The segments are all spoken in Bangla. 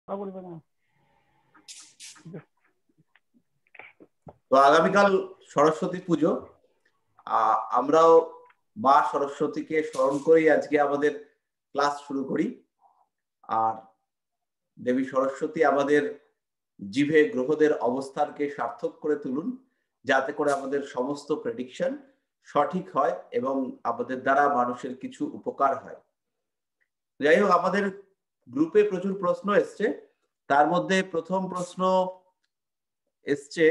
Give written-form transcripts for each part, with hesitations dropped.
তো আগামীকাল সরস্বতী পুজো, আমরাও মা সরস্বতীকে স্মরণ করেই আজকে আমাদের ক্লাস শুরু করি। আর দেবী সরস্বতী আমাদের জিভে গ্রহদের অবস্থানকে সার্থক করে তুলুন, যাতে করে আমাদের সমস্ত প্রেডিকশন সঠিক হয় এবং আমাদের দ্বারা মানুষের কিছু উপকার হয়। যাই হোক, আমাদের গ্রুপে প্রচুর প্রশ্ন এসছে। তার মধ্যে প্রথম প্রশ্ন এসছে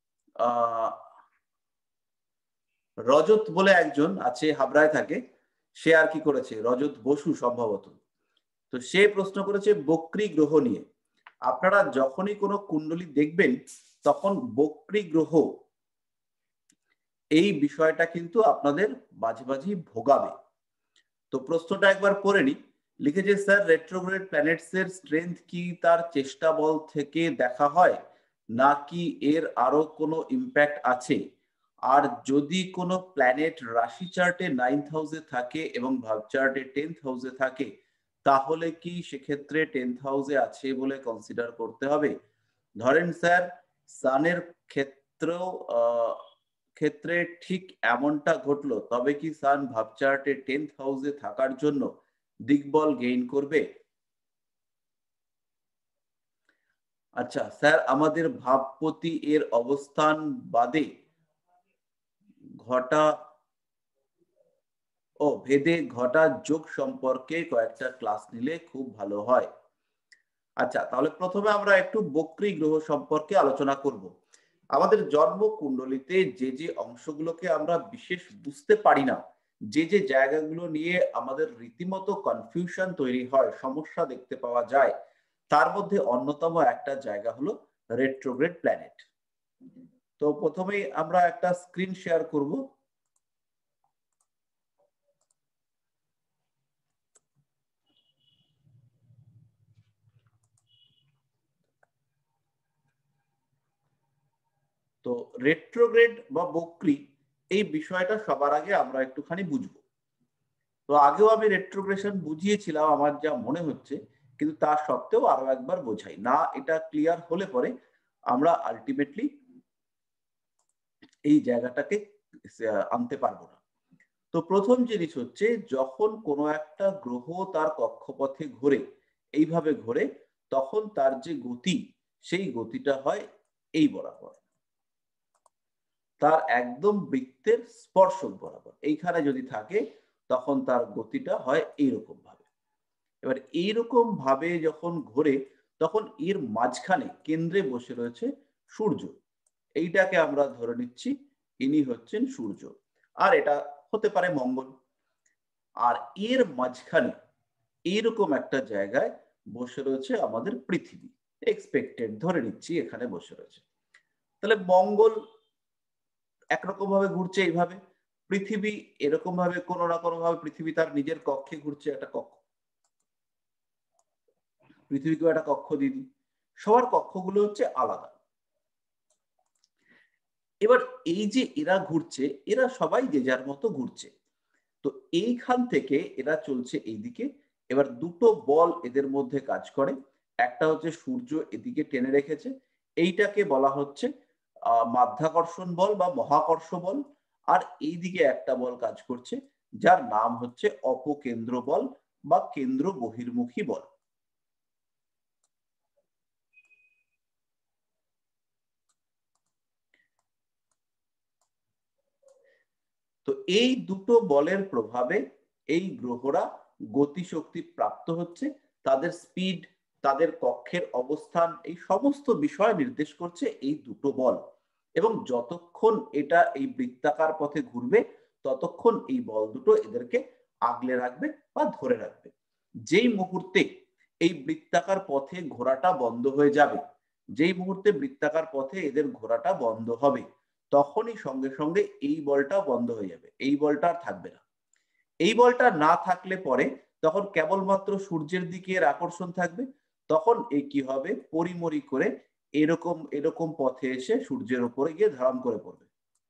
রজত বলে একজন আছে, হাবড়ায় থাকে। সে আর কি করেছে, রজত বসু সম্ভবত। তো সে প্রশ্ন করেছে বক্রী গ্রহ নিয়ে। আপনারা যখনই কোনো কুণ্ডলী দেখবেন তখন বক্রী গ্রহ এই বিষয়টা কিন্তু আপনাদের মাঝে মাঝে ভোগাবে। তো প্রশ্নটা একবার পড়ে নি। লিখেছে, স্যার রেট্রোগ্রেড প্ল্যানেটস এর স্ট্রেংথ কি তার চেষ্টা বল থেকে দেখা হয়, নাকি এর আরো কোনো ইম্প্যাক্ট আছে? আর যদি কোনো প্ল্যানেট রাশি চার্টে 9th হাউসে থাকে এবং ভাব চার্টে 10th হাউসে থাকে, তাহলে কি সেক্ষেত্রে 10th হাউসে আছে বলে কনসিডার করতে হবে? ধরেন স্যার, সানের ক্ষেত্রে ঠিক এমনটা ঘটলো, তবে কি সান ভাব চার্টে 10th হাউসে থাকার জন্য দিকবল গেইন করবে? আচ্ছা স্যার, আমাদের ভাবপতি এর অবস্থান বাদে ভেদে ঘটা যোগ সম্পর্কে কয়েকটা ক্লাস নিলে খুব ভালো হয়। আচ্ছা, তাহলে প্রথমে আমরা একটু বক্রী গ্রহ সম্পর্কে আলোচনা করব। আমাদের জন্ম কুণ্ডলিতে যে যে অংশগুলোকে আমরা বিশেষ বুঝতে পারি না, যে যে জায়গাগুলো নিয়ে আমাদের রীতিমতো কনফিউশন তৈরি হয়, সমস্যা দেখতে পাওয়া যায়, তার মধ্যে অন্যতম একটা জায়গা হলো রেট্রোগ্রেড প্ল্যানেট। তো প্রথমেই আমরা একটা স্ক্রিন শেয়ার করব। তো রেট্রোগ্রেড বা বক্রী এই বিষয়টা সবার আগে আমরা একটুখানি বুঝবো। তো আগেও আমি রেট্রোগ্রেশন বুঝিয়েছিলাম আমার যা মনে হচ্ছে, কিন্তু তা সত্ত্বেও আরো একবার বোঝাই না, এটা ক্লিয়ার হলে পরে আমরা আলটিমেটলি এই জায়গাটাকে আনতে পারবো না। তো প্রথম জিনিস হচ্ছে, যখন কোনো একটা গ্রহ তার কক্ষপথে ঘোরে, এইভাবে ঘোরে, তখন তার যে গতি, সেই গতিটা হয় এই বরাবর, তার একদম বৃত্তের স্পর্শক বরাবর। এইখানে যদি থাকে তখন তার গতিটা হয় এইরকম ভাবে। এবার এইরকম ভাবে যখন ঘোরে, তখন এর মাঝখানে কেন্দ্রে বসে রয়েছে সূর্য। এইটাকে আমরা ধরে নিচ্ছি ইনি হচ্ছেন সূর্য, আর এটা হতে পারে মঙ্গল। আর এর মাঝখানে এইরকম একটা জায়গায় বসে রয়েছে আমাদের পৃথিবী, এক্সপেক্টেড ধরে নিচ্ছি এখানে বসে রয়েছে। তাহলে মঙ্গল একরকম ভাবে ঘুরছে এইভাবে, পৃথিবী এরকম ভাবে কোনো না কোনো ভাবে পৃথিবী তার নিজের কক্ষে ঘুরছে, একটা কক্ষ, পৃথিবীকেও একটা কক্ষ দিয়ে দিই। সবার কক্ষগুলো হচ্ছে আলাদা। এবার এই যে এরা ঘুরছে, এরা সবাই যে যার মতো ঘুরছে। তো এইখান থেকে এরা চলছে এইদিকে। এবার দুটো বল এদের মধ্যে কাজ করে। একটা হচ্ছে সূর্য এদিকে টেনে রেখেছে, এইটাকে বলা হচ্ছে মাধ্যাকর্ষণ বল বা মহাকর্ষ বল। আর এইদিকে একটা বল কাজ করছে, যার নাম হচ্ছে অপকেন্দ্র বল বা কেন্দ্র বহির্মুখী বল। তো এই দুটো বলের প্রভাবে এই গ্রহরা গতিশক্তি প্রাপ্ত হচ্ছে, তাদের স্পিড, তাদের কক্ষের অবস্থান, এই সমস্ত বিষয় নির্দেশ করছে এই দুটো বল। এবং যতক্ষণ এটা এই বৃত্তাকার পথে ঘুরবে, ততক্ষণ এই বল দুটো এদেরকে আগলে রাখবে বা ধরে রাখবে। যেই মুহূর্তে এই বৃত্তাকার পথে ঘোরাটা বন্ধ হয়ে যাবে, যেই মুহূর্তে বৃত্তাকার পথে এদের ঘোরাটা বন্ধ হবে, তখনই সঙ্গে সঙ্গে এই বলটা বন্ধ হয়ে যাবে, এই বলটা আর থাকবে না। এই বলটা না থাকলে পরে তখন কেবলমাত্র সূর্যের দিকে এর আকর্ষণ থাকবে। তখন এই কি হবে, পরিমরি করে এরকম এরকম পথে এসে সূর্যের উপরে গিয়ে ধারণ করে পড়বে।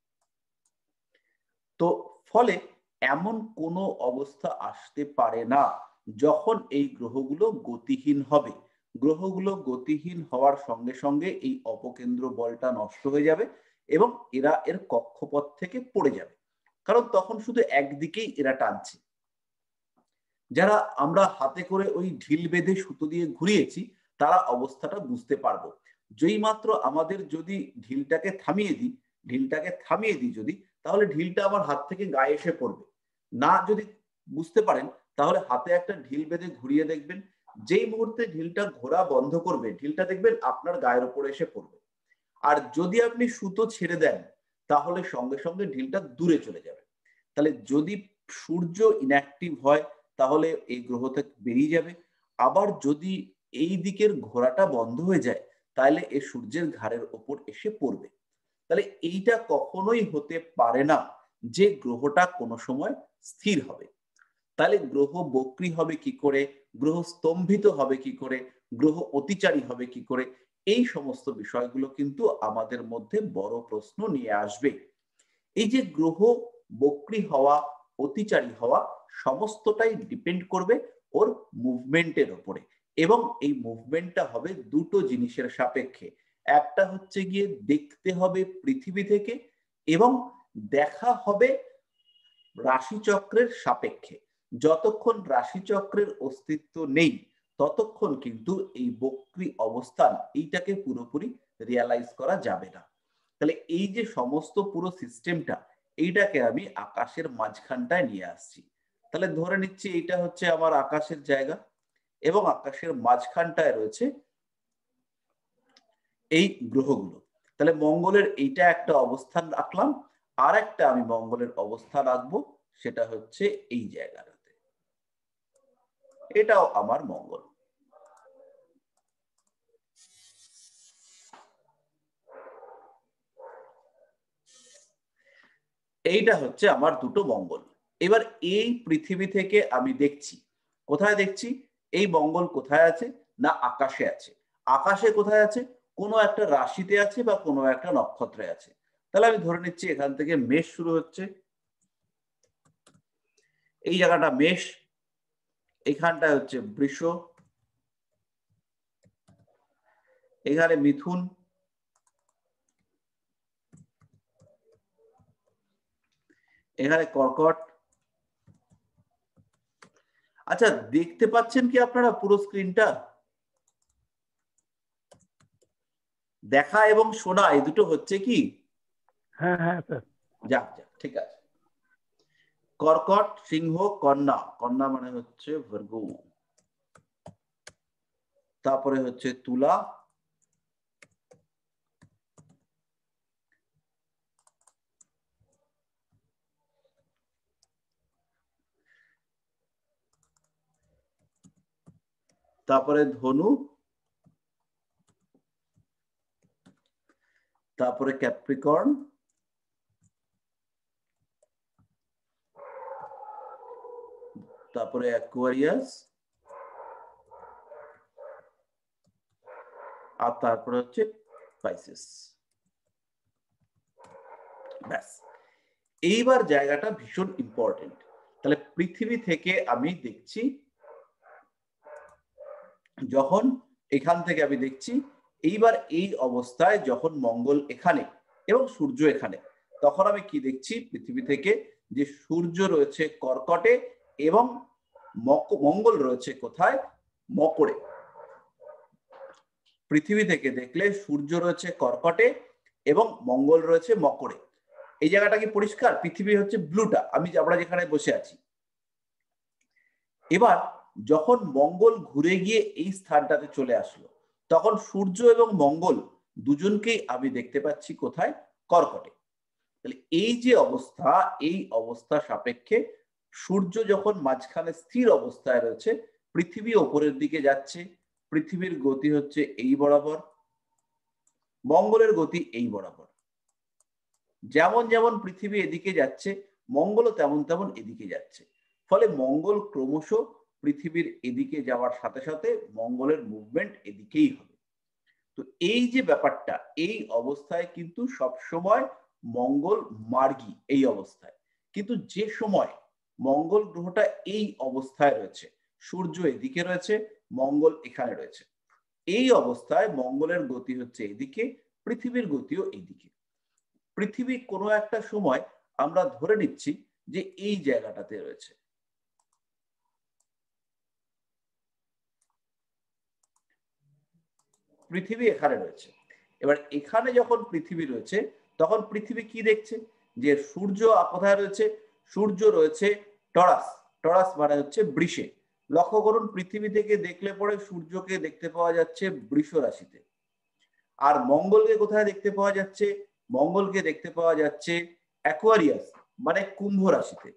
তো ফলে এমন কোনো অবস্থা আসতে পারে না যখন এই গ্রহগুলো গতিহীন হবে। গ্রহগুলো গতিহীন হওয়ার সঙ্গে সঙ্গে এই অপকেন্দ্র বলটা নষ্ট হয়ে যাবে এবং এরা এর কক্ষপথ থেকে পড়ে যাবে, কারণ তখন শুধু একদিকেই এরা টানছে। যারা আমরা হাতে করে ওই ঢিল বেঁধে সুতো দিয়ে ঘুরিয়েছি তারা অবস্থাটা বুঝতে পারবো। যেই মাত্র আমাদের যদি ঢিলটাকে থামিয়ে দিই যদি, তাহলে ঢিলটা আমার হাত থেকে গায়ে এসে পড়বে না। যদি বুঝতে পারেন তাহলে হাতে একটা ঢিল বেঁধে ঘুরিয়ে দেখবেন, যেই মুহূর্তে ঢিলটা ঘোরা বন্ধ করবে ঢিলটা দেখবেন আপনার গায়ের উপরে এসে পড়বে। আর যদি আপনি সুতো ছেড়ে দেন তাহলে সঙ্গে সঙ্গে ঢিলটা দূরে চলে যাবে। তাহলে যদি সূর্য ইনঅ্যাক্টিভ হয় তাহলে এই গ্রহ থেকে বেরিয়ে যাবে, আবার যদি এই দিকের ঘোরাটা বন্ধ হয়ে যায় তাহলে এ সূর্যের ঘাড়ের ওপর এসে পড়বে। তাহলে এইটা কখনোই হতে পারে না যে গ্রহটা কোনো সময় স্থির হবে। তাহলে গ্রহ বক্রী হবে কি করে, গ্রহ স্তম্ভিত হবে কি করে, গ্রহ অতিচারী হবে কি করে, এই সমস্ত বিষয়গুলো কিন্তু আমাদের মধ্যে বড় প্রশ্ন নিয়ে আসবে। এই যে গ্রহ বক্রী হওয়া, অতিচারী হওয়া, সমস্তটাই ডিপেন্ড করবে ওর মুভমেন্টের উপরে, এবং এই মুভমেন্টটা হবে দুটো জিনিসের সাপেক্ষে। একটা হচ্ছে গিয়ে দেখতে হবে পৃথিবী থেকে, এবং দেখা হবে রাশিচক্রের সাপেক্ষে। যতক্ষণ রাশিচক্রের অস্তিত্ব নেই ততক্ষণ কিন্তু এই বক্রী অবস্থান এইটাকে পুরোপুরি রিয়ালাইজ করা যাবে না। তাহলে এই যে সমস্ত পুরো সিস্টেমটা, এইটাকে আমি আকাশের মাঝখানটায় নিয়ে আসছি। তাহলে ধরে নিচ্ছি এইটা হচ্ছে আমার আকাশের জায়গা, এবং আকাশের মাঝখানটায় রয়েছে এই গ্রহগুলো। তাহলে মঙ্গলের এইটা একটা অবস্থান রাখলাম, আর একটা আমি মঙ্গলের অবস্থান রাখবো, সেটা হচ্ছে এই জায়গাটাতে। এটাও আমার মঙ্গল। এইটা হচ্ছে আমার দুটো মঙ্গল। এবার এই পৃথিবী থেকে আমি দেখছি, কোথায় দেখছি? এই মঙ্গল কোথায় আছে না আকাশে আছে। আকাশে কোথায় আছে? কোনো একটা রাশিতে আছে বা কোনো একটা নক্ষত্রে আছে। তাহলে আমি ধরে নিচ্ছি এখান থেকে মেষ শুরু হচ্ছে, এই জায়গাটা মেষ, এখানটা হচ্ছে বৃষ, এখানে মিথুন, এখানে কর্কট। আচ্ছা, দেখতে পাচ্ছেন কি আপনারা পুরো স্ক্রিনটা? দেখা এবং শোনা এই দুটো হচ্ছে কি? হ্যাঁ হ্যাঁ স্যার। যাক যাক, ঠিক আছে। কর্কট, সিংহ, কন্যা। কন্যা মানে হচ্ছে ভার্গো। তারপরে হচ্ছে তুলা, তারপরে ধনু, তারপরে ক্যাপ্রিকর্ন, তারপরে অ্যাকুয়ারিয়াস, আর তারপরে হচ্ছে পাইসেস। ব্যাস, এইবার জায়গাটা ভীষণ ইম্পর্টেন্ট। তাহলে পৃথিবী থেকে আমি দেখছি, যখন এখান থেকে আমি দেখছি, এইবার এই অবস্থায় যখন মঙ্গল এখানে এবং সূর্য এখানে, তখন আমি কি দেখছি পৃথিবী থেকে? যে সূর্য রয়েছে কর্কটে এবং মঙ্গল রয়েছে কোথায়? মকরে। পৃথিবী থেকে দেখলে সূর্য রয়েছে কর্কটে এবং মঙ্গল রয়েছে মকরে। এই জায়গাটা কি পরিষ্কার? পৃথিবী হচ্ছে ব্লুটা, আমরা যেখানে বসে আছি। এবার যখন মঙ্গল ঘুরে গিয়ে এই স্থানটাতে চলে আসলো, তখন সূর্য এবং মঙ্গল দুজনকেই আমি দেখতে পাচ্ছি কোথায়? কর্কটে। তাহলে এই যে অবস্থা, এই অবস্থা সাপেক্ষে সূর্য যখন মাঝখানে স্থির অবস্থায় রয়েছে, পৃথিবী ওপরের দিকে যাচ্ছে, পৃথিবীর গতি হচ্ছে এই বরাবর, মঙ্গলের গতি এই বরাবর। যেমন যেমন পৃথিবী এদিকে যাচ্ছে, মঙ্গলও তেমন তেমন এদিকে যাচ্ছে। ফলে মঙ্গল ক্রমশ পৃথিবীর এদিকে যাওয়ার সাথে সাথে মঙ্গলের মুভমেন্ট এদিকেই হবে। তো এই যে ব্যাপারটা, এই অবস্থায় কিন্তু সব সময় মঙ্গল মার্গী এই অবস্থায়। কিন্তু যে সময় মঙ্গল গ্রহটা এই অবস্থায় রয়েছে, সূর্য এদিকে রয়েছে, মঙ্গল এখানে রয়েছে, এই অবস্থায় মঙ্গলের গতি হচ্ছে এদিকে, পৃথিবীর গতিও এইদিকে। পৃথিবী কোনো একটা সময় আমরা ধরে নিচ্ছি যে এই জায়গাটাতে রয়েছে, পৃথিবী এখানে রয়েছে। এবার এখানে যখন পৃথিবী রয়েছে তখন পৃথিবী কি দেখছে, যে সূর্য কোথায় রয়েছে, সূর্য রয়েছে টরাস, টরাস মানে হচ্ছে বৃষে। লক্ষ্য করুন পৃথিবী থেকে দেখলে পরে সূর্যকে দেখতে পাওয়া যাচ্ছে বৃষ রাশিতে, আর মঙ্গলকে কোথায় দেখতে পাওয়া যাচ্ছে, মঙ্গলকে দেখতে পাওয়া যাচ্ছে অ্যাকোয়ারিয়াস মানে কুম্ভ রাশিতে।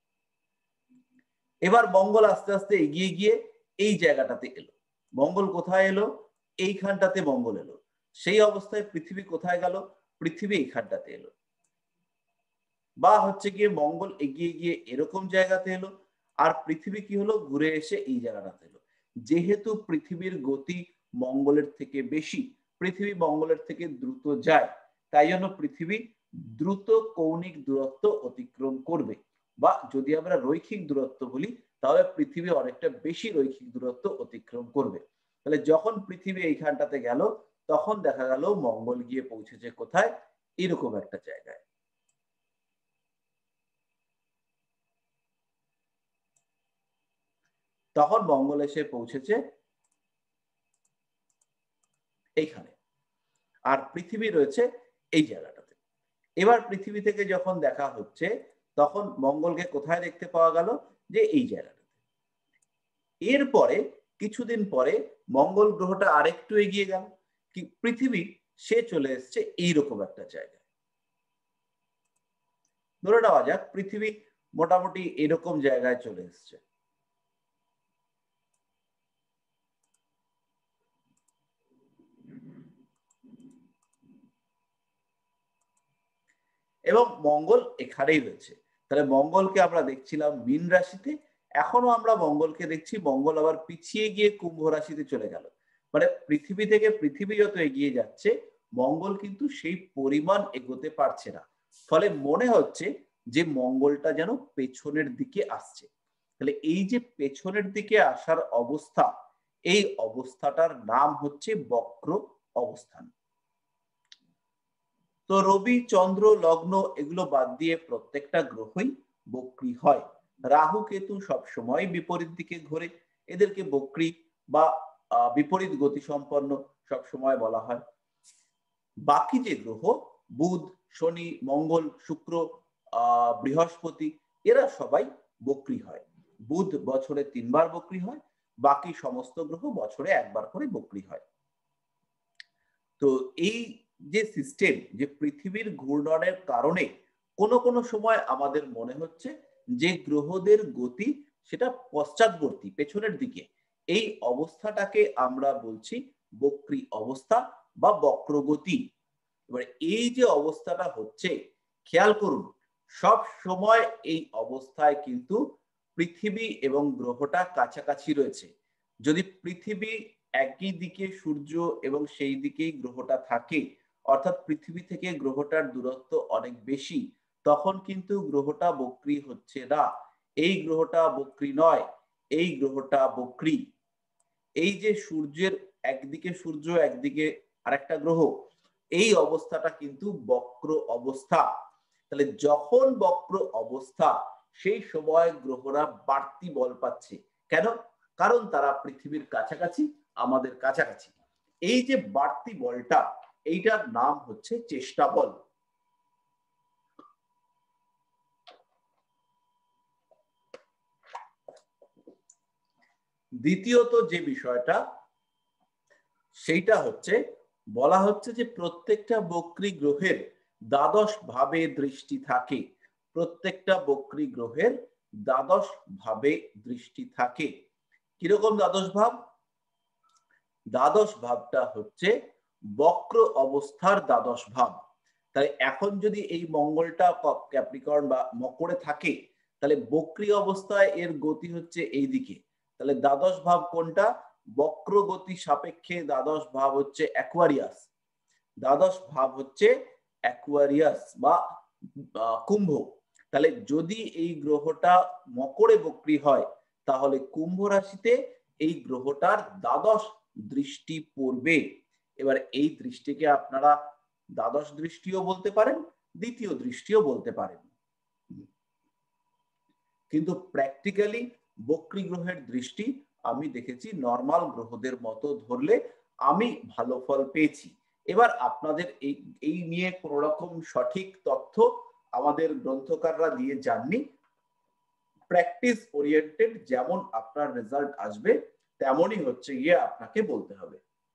এবার মঙ্গল আস্তে আস্তে এগিয়ে গিয়ে এই জায়গাটাতে এলো। মঙ্গল কোথায় এলো, এইখানটাতে মঙ্গল এলো। সেই অবস্থায় পৃথিবী কোথায় গেল, পৃথিবী এইখানটাতে এলো। বা হচ্ছে গিয়ে মঙ্গল এগিয়ে গিয়ে এরকম জায়গাতে এলো, আর পৃথিবী কি হলো, ঘুরে এসে এই জায়গাটাতে এলো। যেহেতু পৃথিবীর গতি মঙ্গলের থেকে বেশি, পৃথিবী মঙ্গলের থেকে দ্রুত যায়, তাই জন্য পৃথিবী দ্রুত কৌণিক দূরত্ব অতিক্রম করবে। বা যদি আমরা রৈখিক দূরত্ব বলি তাহলে পৃথিবী অনেকটা বেশি রৈখিক দূরত্ব অতিক্রম করবে। তাহলে যখন পৃথিবী এইখানটাতে গেল তখন দেখা গেল মঙ্গল গিয়ে পৌঁছেছে কোথায়, এরকম একটা জায়গায়। তখন মঙ্গল এসে পৌঁছেছে এইখানে, আর পৃথিবী রয়েছে এই জায়গাটাতে। এবার পৃথিবী থেকে যখন দেখা হচ্ছে তখন মঙ্গলকে কোথায় দেখতে পাওয়া গেল, যে এই জায়গাটাতে। এরপরে কিছুদিন পরে মঙ্গল গ্রহটা আরেকটু এগিয়ে গেল, কি পৃথিবী সে চলে এসছে এইরকম একটা জায়গায়। ধরে নেওয়া যাক পৃথিবী মোটামুটি এরকম জায়গায় চলে এসছে। এবং মঙ্গল এখানেই রয়েছে। তাহলে মঙ্গলকে আমরা দেখছিলাম মীন রাশিতে, এখনো আমরা মঙ্গলকে দেখছি, মঙ্গল আবার পিছিয়ে গিয়ে কুম্ভ রাশিতে চলে গেল। মানে পৃথিবী থেকে পৃথিবী যত এগিয়ে যাচ্ছে মঙ্গল কিন্তু সেই পরিমাণ এগোতে পারছে না। ফলে মনে হচ্ছে যে মঙ্গলটা যেন পেছনের দিকে আসছে। তাহলে এই যে পেছনের দিকে আসার অবস্থা, এই অবস্থাটার নাম হচ্ছে বক্র অবস্থান। তো রবি, চন্দ্র, লগ্ন এগুলো বাদ দিয়ে প্রত্যেকটা গ্রহই বক্রী হয়। রাহু, কেতু সবসময় বিপরীত দিকে ঘোরে, এদেরকে বক্রী বা বিপরীত গতি সম্পন্ন সবসময় বলা হয়। বাকি যে গ্রহ বুধ, শনি, মঙ্গল, শুক্র, বৃহস্পতি এরা সবাই বক্রী হয়। বুধ বছরে 3 বার বক্রী হয়, বাকি সমস্ত গ্রহ বছরে 1 বার করে বক্রী হয়। তো এই যে সিস্টেম, যে পৃথিবীর ঘূর্ণনের কারণে কোন কোন সময় আমাদের মনে হচ্ছে যে গ্রহদের গতি সেটা পশ্চাৎবর্তী, পেছনের দিকে, এই অবস্থাটাকে আমরা বলছি বক্রী অবস্থা বা বক্রগতি। এবার এই যে অবস্থাটা হচ্ছে, খেয়াল করুন সব সময় এই অবস্থায় কিন্তু পৃথিবী এবং গ্রহটা কাছাকাছি রয়েছে। যদি পৃথিবী একই দিকে সূর্য এবং সেই দিকেই গ্রহটা থাকে, অর্থাৎ পৃথিবী থেকে গ্রহটার দূরত্ব অনেক বেশি, তখন কিন্তু গ্রহটা বক্রী হচ্ছে না। এই গ্রহটা বক্রী নয়, এই গ্রহটা বক্রী। এই যে সূর্যের একদিকে সূর্য একদিকে আরেকটা গ্রহ, এই অবস্থাটা কিন্তু বক্র অবস্থা। তাহলে যখন বক্র অবস্থা, সেই সময় গ্রহরা বাড়তি বল পাচ্ছে। কেন? কারণ তারা পৃথিবীর কাছাকাছি, আমাদের কাছাকাছি। এই যে বাড়তি বলটা, এইটার নাম হচ্ছে চেষ্টা বল। দ্বিতীয়ত যে বিষয়টা, সেইটা হচ্ছে বলা হচ্ছে যে প্রত্যেকটা বক্রী গ্রহের দ্বাদশ ভাবে দৃষ্টি থাকে। প্রত্যেকটা বক্রী গ্রহের দ্বাদশ ভাবে দৃষ্টি থাকে। কিরকম দ্বাদশ ভাব? দ্বাদশ ভাবটা হচ্ছে বক্র অবস্থার দ্বাদশ ভাব। তাই এখন যদি এই মঙ্গলটা ক্যাপ্রিকর্ন বা মকরে থাকে, তাহলে বক্রী অবস্থায় এর গতি হচ্ছে এই দিকে। তাহলে দ্বাদশ ভাব কোনটা? বক্র গতি সাপেক্ষে দ্বাদশ ভাব হচ্ছে অ্যাকুয়ারিয়াস। দ্বাদশ ভাব হচ্ছে অ্যাকুয়ারিয়াস বা কুম্ভ। তাহলে যদি এই গ্রহটা মকরে বক্রী হয়, তাহলে কুম্ভ রাশিতে এই গ্রহটার দ্বাদশ দৃষ্টি পড়বে। এবার এই দৃষ্টিকে আপনারা দ্বাদশ দৃষ্টিও বলতে পারেন, দ্বিতীয় দৃষ্টিও বলতে পারেন। কিন্তু প্র্যাকটিক্যালি বক্রী গ্রহের দৃষ্টি আমি দেখেছি নর্মাল গ্রহদের মতো ধরলে আমি ভালো ফল পেয়েছি। এবার আপনাদের এই নিয়ে কোন রকম সঠিক তথ্য আমাদের গ্রন্থকাররা দিয়ে যাননি। প্র্যাকটিস ওরিয়েন্টেড, যেমন আপনার রেজাল্ট আসবে তেমনই হচ্ছে গিয়ে আপনাকে বলতে হবে।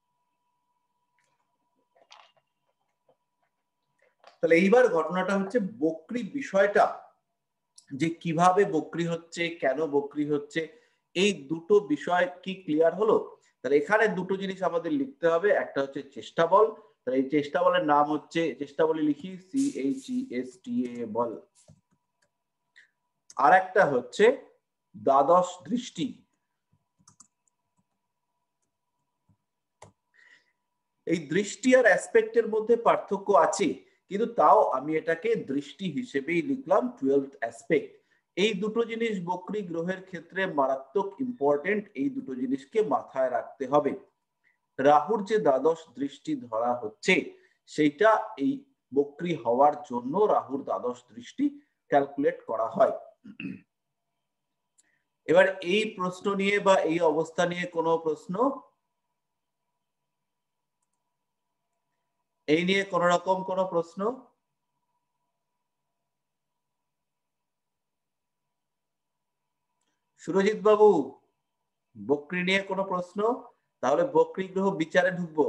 তাহলে এইবার ঘটনাটা হচ্ছে বক্রী বিষয়টা, যে কিভাবে বক্রী হচ্ছে, কেন বক্রী হচ্ছে, এই দুটো বিষয় কি ক্লিয়ার হলো? তাহলে এখানে দুটো জিনিস আমাদের লিখতে হবে। একটা হচ্ছে চেষ্টা বল, তাহলে এই চেষ্টা বলের নাম হচ্ছে, চেষ্টা বলে লিখি CHESTA বল। আর একটা হচ্ছে দ্বাদশ দৃষ্টি। এই দৃষ্টি আর অ্যাসপেক্টের মধ্যে পার্থক্য আছে, কিন্তু তাও আমি এটাকে দৃষ্টি হিসেবেই লিখলাম, 12th অ্যাসপেক্ট। এই দুটো জিনিস বক্রী গ্রহের ক্ষেত্রে মারাত্মক ইম্পর্টেন্ট, এই দুটো জিনিসকে মাথায় রাখতে হবে। রাহুর যে দ্বাদশ দৃষ্টি ধরা হচ্ছে সেইটা এই বক্রী হওয়ার জন্য রাহুর দ্বাদশ দৃষ্টি ক্যালকুলেট করা হয়। এবার এই প্রশ্ন নিয়ে বা এই অবস্থা নিয়ে কোনো প্রশ্ন, এই নিয়ে কোন রকম কোন প্রশ্ন? সুরজিৎ বাবু, বক্রী নিয়ে কোনো প্রশ্ন? তাহলে বক্রী গ্রহ বিচারে ঢুকবো।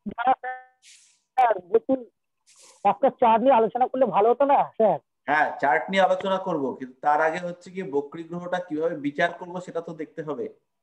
একটা চার্ট নিয়ে আলোচনা করলে ভালো হতো না স্যার? হ্যাঁ, চার্ট নিয়ে আলোচনা করব, কিন্তু তার আগে হচ্ছে কি বক্রী গ্রহটা কিভাবে বিচার করব সেটা তো দেখতে হবে।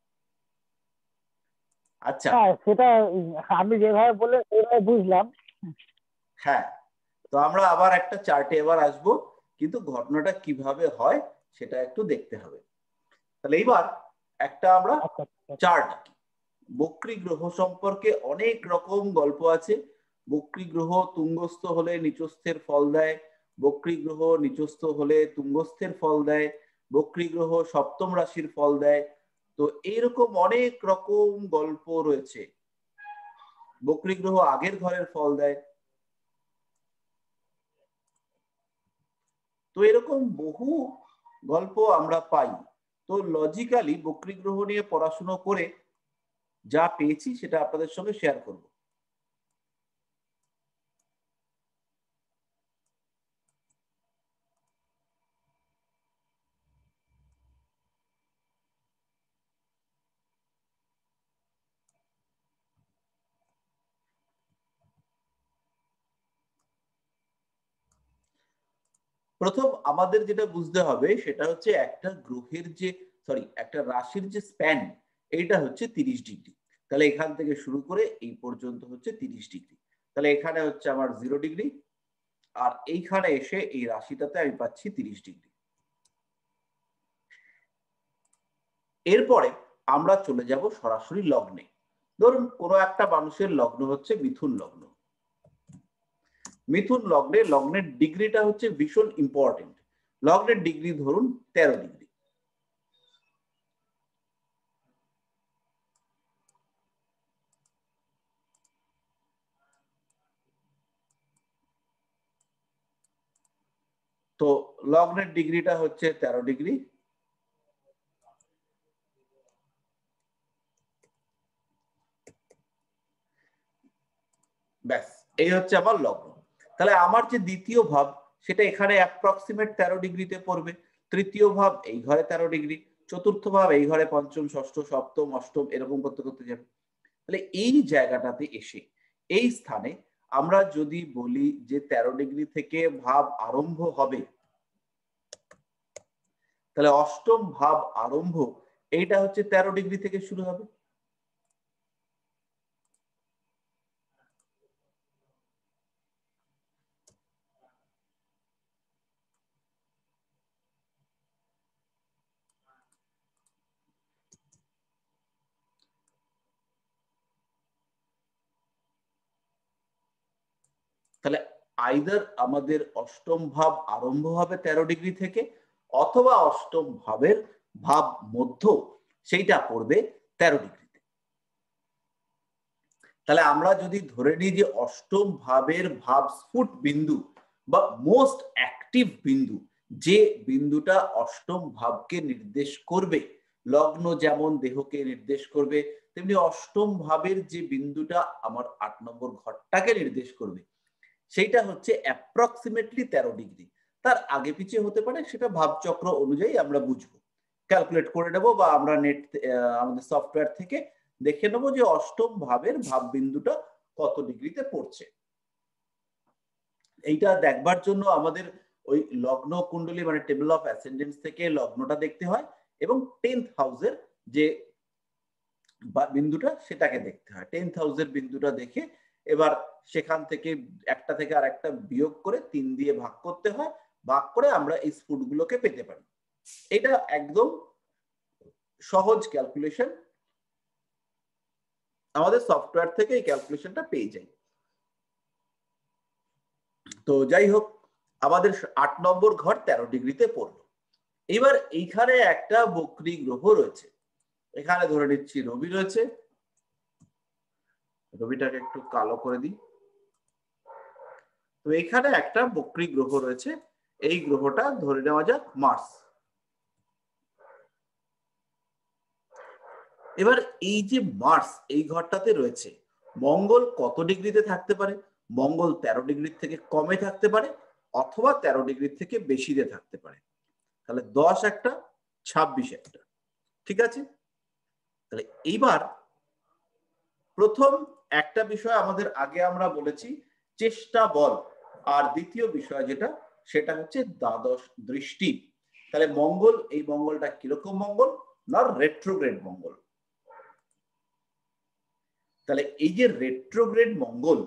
আচ্ছা, হ্যাঁ, সেটা আমি যেভাবে বলে সেভাবে বুঝলাম। হ্যাঁ, তো আমরা আবার একটা চার্টে এবার আসবো, কিন্তু ঘটনাটা কিভাবে হয় সেটা একটু দেখতে হবে। তাহলে এইবার একটা আমরা আচ্ছা চার্ট, বক্রী গ্রহ সম্পর্কে অনেক রকম গল্প আছে। বক্রী গ্রহ তুঙ্গস্থ হলে নিচস্থের ফল দেয়, বক্রী গ্রহ নিচস্থ হলে তুঙ্গস্থের ফল দেয়, বক্রী গ্রহ সপ্তম রাশির ফল দেয়। তো এইরকম অনেক রকম গল্প রয়েছে। বক্রী গ্রহ আগের ঘরের ফল দেয়। তো এরকম বহু গল্প আমরা পাই। তো লজিক্যালি বক্রী গ্রহ নিয়ে পড়াশোনা করে যা পেয়েছি সেটা আপনাদের সঙ্গে শেয়ার করব। প্রথম আমাদের যেটা বুঝতে হবে সেটা হচ্ছে একটা গ্রহের যে, একটা রাশির যে স্প্যান, এইটা হচ্ছে 30 ডিগ্রি। তাহলে এখান থেকে শুরু করে এই পর্যন্ত হচ্ছে 30 ডিগ্রি। তাহলে এখানে হচ্ছে আমার 0 ডিগ্রি, আর এইখানে এসে এই রাশিটাতে আমি পাচ্ছি 30 ডিগ্রি। এরপরে আমরা চলে যাব সরাসরি লগ্নে। ধরুন কোনো একটা মানুষের লগ্ন হচ্ছে মিথুন লগ্ন। মিথুন লগ্নে লগ্নের ডিগ্রিটা হচ্ছে ভীষণ ইম্পর্টেন্ট। লগ্নের ডিগ্রি ধরুন 13 ডিগ্রি। তো লগ্নের ডিগ্রিটা হচ্ছে 13 ডিগ্রি। ব্যাস, এই হচ্ছে আমার লগ্ন। তাহলে আমার যে দ্বিতীয় ভাব সেটা এখানে অ্যাপ্রক্সিমেট 13 ডিগ্রিতে পড়বে। তৃতীয় ভাব এই ঘরে 13 ডিগ্রি, চতুর্থ ভাব এই ঘরে, পঞ্চম, ষষ্ঠ, সপ্তম, অষ্টম, এরকম করতে করতে যাবে। তাহলে এই জায়গাটাতে এসে এই স্থানে আমরা যদি বলি যে 13 ডিগ্রি থেকে ভাব আরম্ভ হবে, তাহলে অষ্টম ভাব আরম্ভ এইটা হচ্ছে 13 ডিগ্রি থেকে শুরু হবে। তাহলে আইদার আমাদের অষ্টম ভাব আরম্ভ হবে 13 ডিগ্রি থেকে, অথবা অষ্টম ভাবের ভাব মধ্য সেইটা পড়বে 13 ডিগ্রিতে। তাহলে আমরা যদি ধরে নিই যে অষ্টম ভাবের ভাব স্ফুট বিন্দু বা মোস্ট অ্যাক্টিভ বিন্দু, যে বিন্দুটা অষ্টম ভাবকে নির্দেশ করবে, লগ্ন যেমন দেহকে নির্দেশ করবে তেমনি অষ্টম ভাবের যে বিন্দুটা আমার 8 নম্বর ঘরটাকে নির্দেশ করবে, সেইটা হচ্ছে অ্যাপ্রক্সিমেটলি 13 ডিগ্রি। তার আগে পিছিয়ে হতে পারে, সেটা ভাবচক্র অনুযায়ী আমরা বুঝবো, ক্যালকুলেট করে নেব বা আমরা নেট আমাদের সফটওয়্যার থেকে দেখে নেব যে অষ্টম ভাবের ভাব বিন্দুটা কত ডিগ্রিতে পড়ছে। এইটা দেখবার জন্য আমাদের ওই লগ্ন কুণ্ডলী মানে টেবিল অফ অ্যাসেন্ডেন্স থেকে লগ্নটা দেখতে হয় এবং 10th হাউসের যে বিন্দুটা সেটাকে দেখতে হয়। 10th হাউসের বিন্দুটা দেখে এবার সেখান থেকে একটা থেকে আর একটা বিয়োগ করে 3 দিয়ে ভাগ করতে হয়, ভাগ করে আমরা এই স্ফুটগুলোকে পেতে পারি। এটা একদম সহজ ক্যালকুলেশন, আমাদের সফটওয়্যার থেকে এই ক্যালকুলেশনটা পেয়ে যাই। তো যাই হোক, আমাদের 8 নম্বর ঘর 13 ডিগ্রিতে পড়লো। এবার এইখানে একটা বক্রী গ্রহ রয়েছে, এখানে ধরে নিচ্ছি রবি রয়েছে, রবিটাকে একটু কালো করে দিই। তো এখানে একটা বক্রী গ্রহ রয়েছে, এই গ্রহটা ধরে নেওয়া যাক মার্স। এবার এই যে মার্স এই ঘরটাতে রয়েছে, মঙ্গল কত ডিগ্রিতে থাকতে পারে? মঙ্গল 13 ডিগ্রি থেকে কমে থাকতে পারে অথবা 13 ডিগ্রি থেকে বেশিতে থাকতে পারে। তাহলে 10 একটা, 26 একটা, ঠিক আছে। তাহলে এইবার প্রথম একটা বিষয় আমাদের আগে আমরা বলেছি চেষ্টা বল, আর দ্বিতীয় বিষয় যেটা সেটা হচ্ছে দ্বাদশ দৃষ্টি। তাহলে মঙ্গল, এই মঙ্গলটা কিরকম মঙ্গল? না রেট্রোগ্রেড মঙ্গল। তাহলে এই যে রেট্রোগ্রেড মঙ্গল,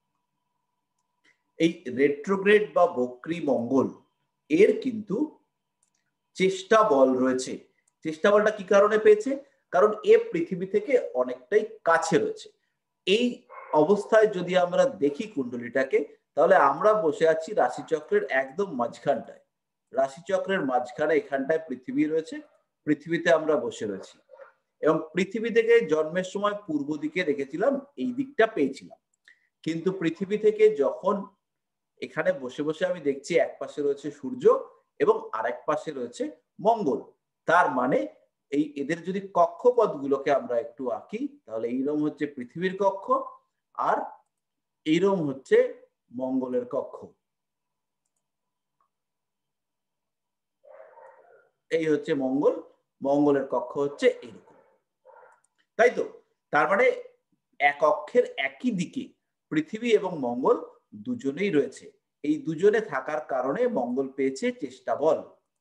এই রেট্রোগ্রেড বা বক্রী মঙ্গল এর কিন্তু চেষ্টা বল রয়েছে। চেষ্টা বলটা কি কারণে পেয়েছে? কারণ এ পৃথিবী থেকে অনেকটাই কাছে রয়েছে। এই অবস্থায় যদি আমরা দেখি কুণ্ডলীটাকে, তাহলে আমরা বসে আছি রাশিচক্রের একদম মাঝখানটায়। রাশিচক্রের মাঝখানে এখানটায় পৃথিবী রয়েছে, পৃথিবীতে আমরা বসে রয়েছি এবং পৃথিবী থেকে জন্মের সময় পূর্ব দিকে রেখেছিলাম, এই দিকটা পেয়েছিলাম। কিন্তু পৃথিবী থেকে যখন এখানে বসে বসে আমি দেখছি এক পাশে রয়েছে সূর্য এবং আরেক পাশে রয়েছে মঙ্গল, তার মানে এই এদের যদি কক্ষপথগুলোকে আমরা একটু আঁকি, তাহলে এইরকম হচ্ছে পৃথিবীর কক্ষ আর এইরকম হচ্ছে মঙ্গলের কক্ষ। এই হচ্ছে মঙ্গল, মঙ্গলের কক্ষ হচ্ছে এইরকম, তাই তো। তার মানে এক অক্ষের একই দিকে পৃথিবী এবং মঙ্গল দুজনেই রয়েছে। এই দুজনে থাকার কারণে মঙ্গল পেয়েছে চেষ্টা বল।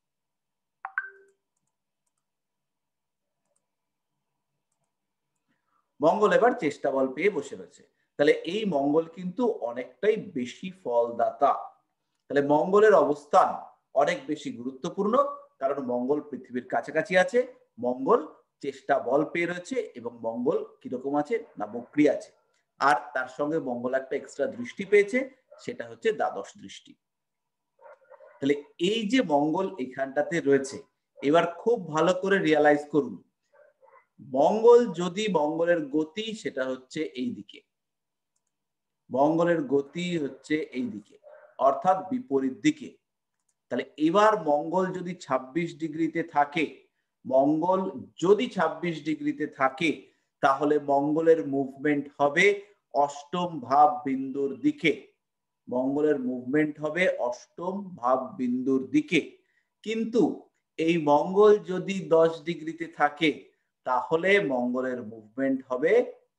মঙ্গল এবার চেষ্টা বল পেয়ে বসে রয়েছে। তাহলে এই মঙ্গল কিন্তু অনেকটাই বেশি ফলদাতা। তাহলে মঙ্গলের অবস্থান অনেক বেশি গুরুত্বপূর্ণ, কারণ মঙ্গল পৃথিবীর কাছাকাছি আছে, মঙ্গল চেষ্টা বল পেয়ে রয়েছে এবং মঙ্গল কিরকম আছে না বক্রী আছে। আর তার সঙ্গে মঙ্গল একটা এক্সট্রা দৃষ্টি পেয়েছে, সেটা হচ্ছে দ্বাদশ দৃষ্টি। তাহলে এই যে মঙ্গল এখানটাতে রয়েছে, এবার খুব ভালো করে রিয়ালাইজ করুন, মঙ্গল যদি মঙ্গলের গতি সেটা হচ্ছে এই দিকে, মঙ্গলের গতি হচ্ছে এই দিকে অর্থাৎ বিপরীত দিকে। তাহলে এবার মঙ্গল যদি 26 ডিগ্রিতে থাকে, মঙ্গল যদি 26 ডিগ্রিতে থাকে, তাহলে মঙ্গলের মুভমেন্ট হবে অষ্টম ভাব বিন্দুর দিকে। মঙ্গলের মুভমেন্ট হবে অষ্টম ভাব বিন্দুর দিকে। কিন্তু এই মঙ্গল যদি 10 ডিগ্রিতে থাকে, তাহলে মঙ্গলের মুভমেন্ট হবে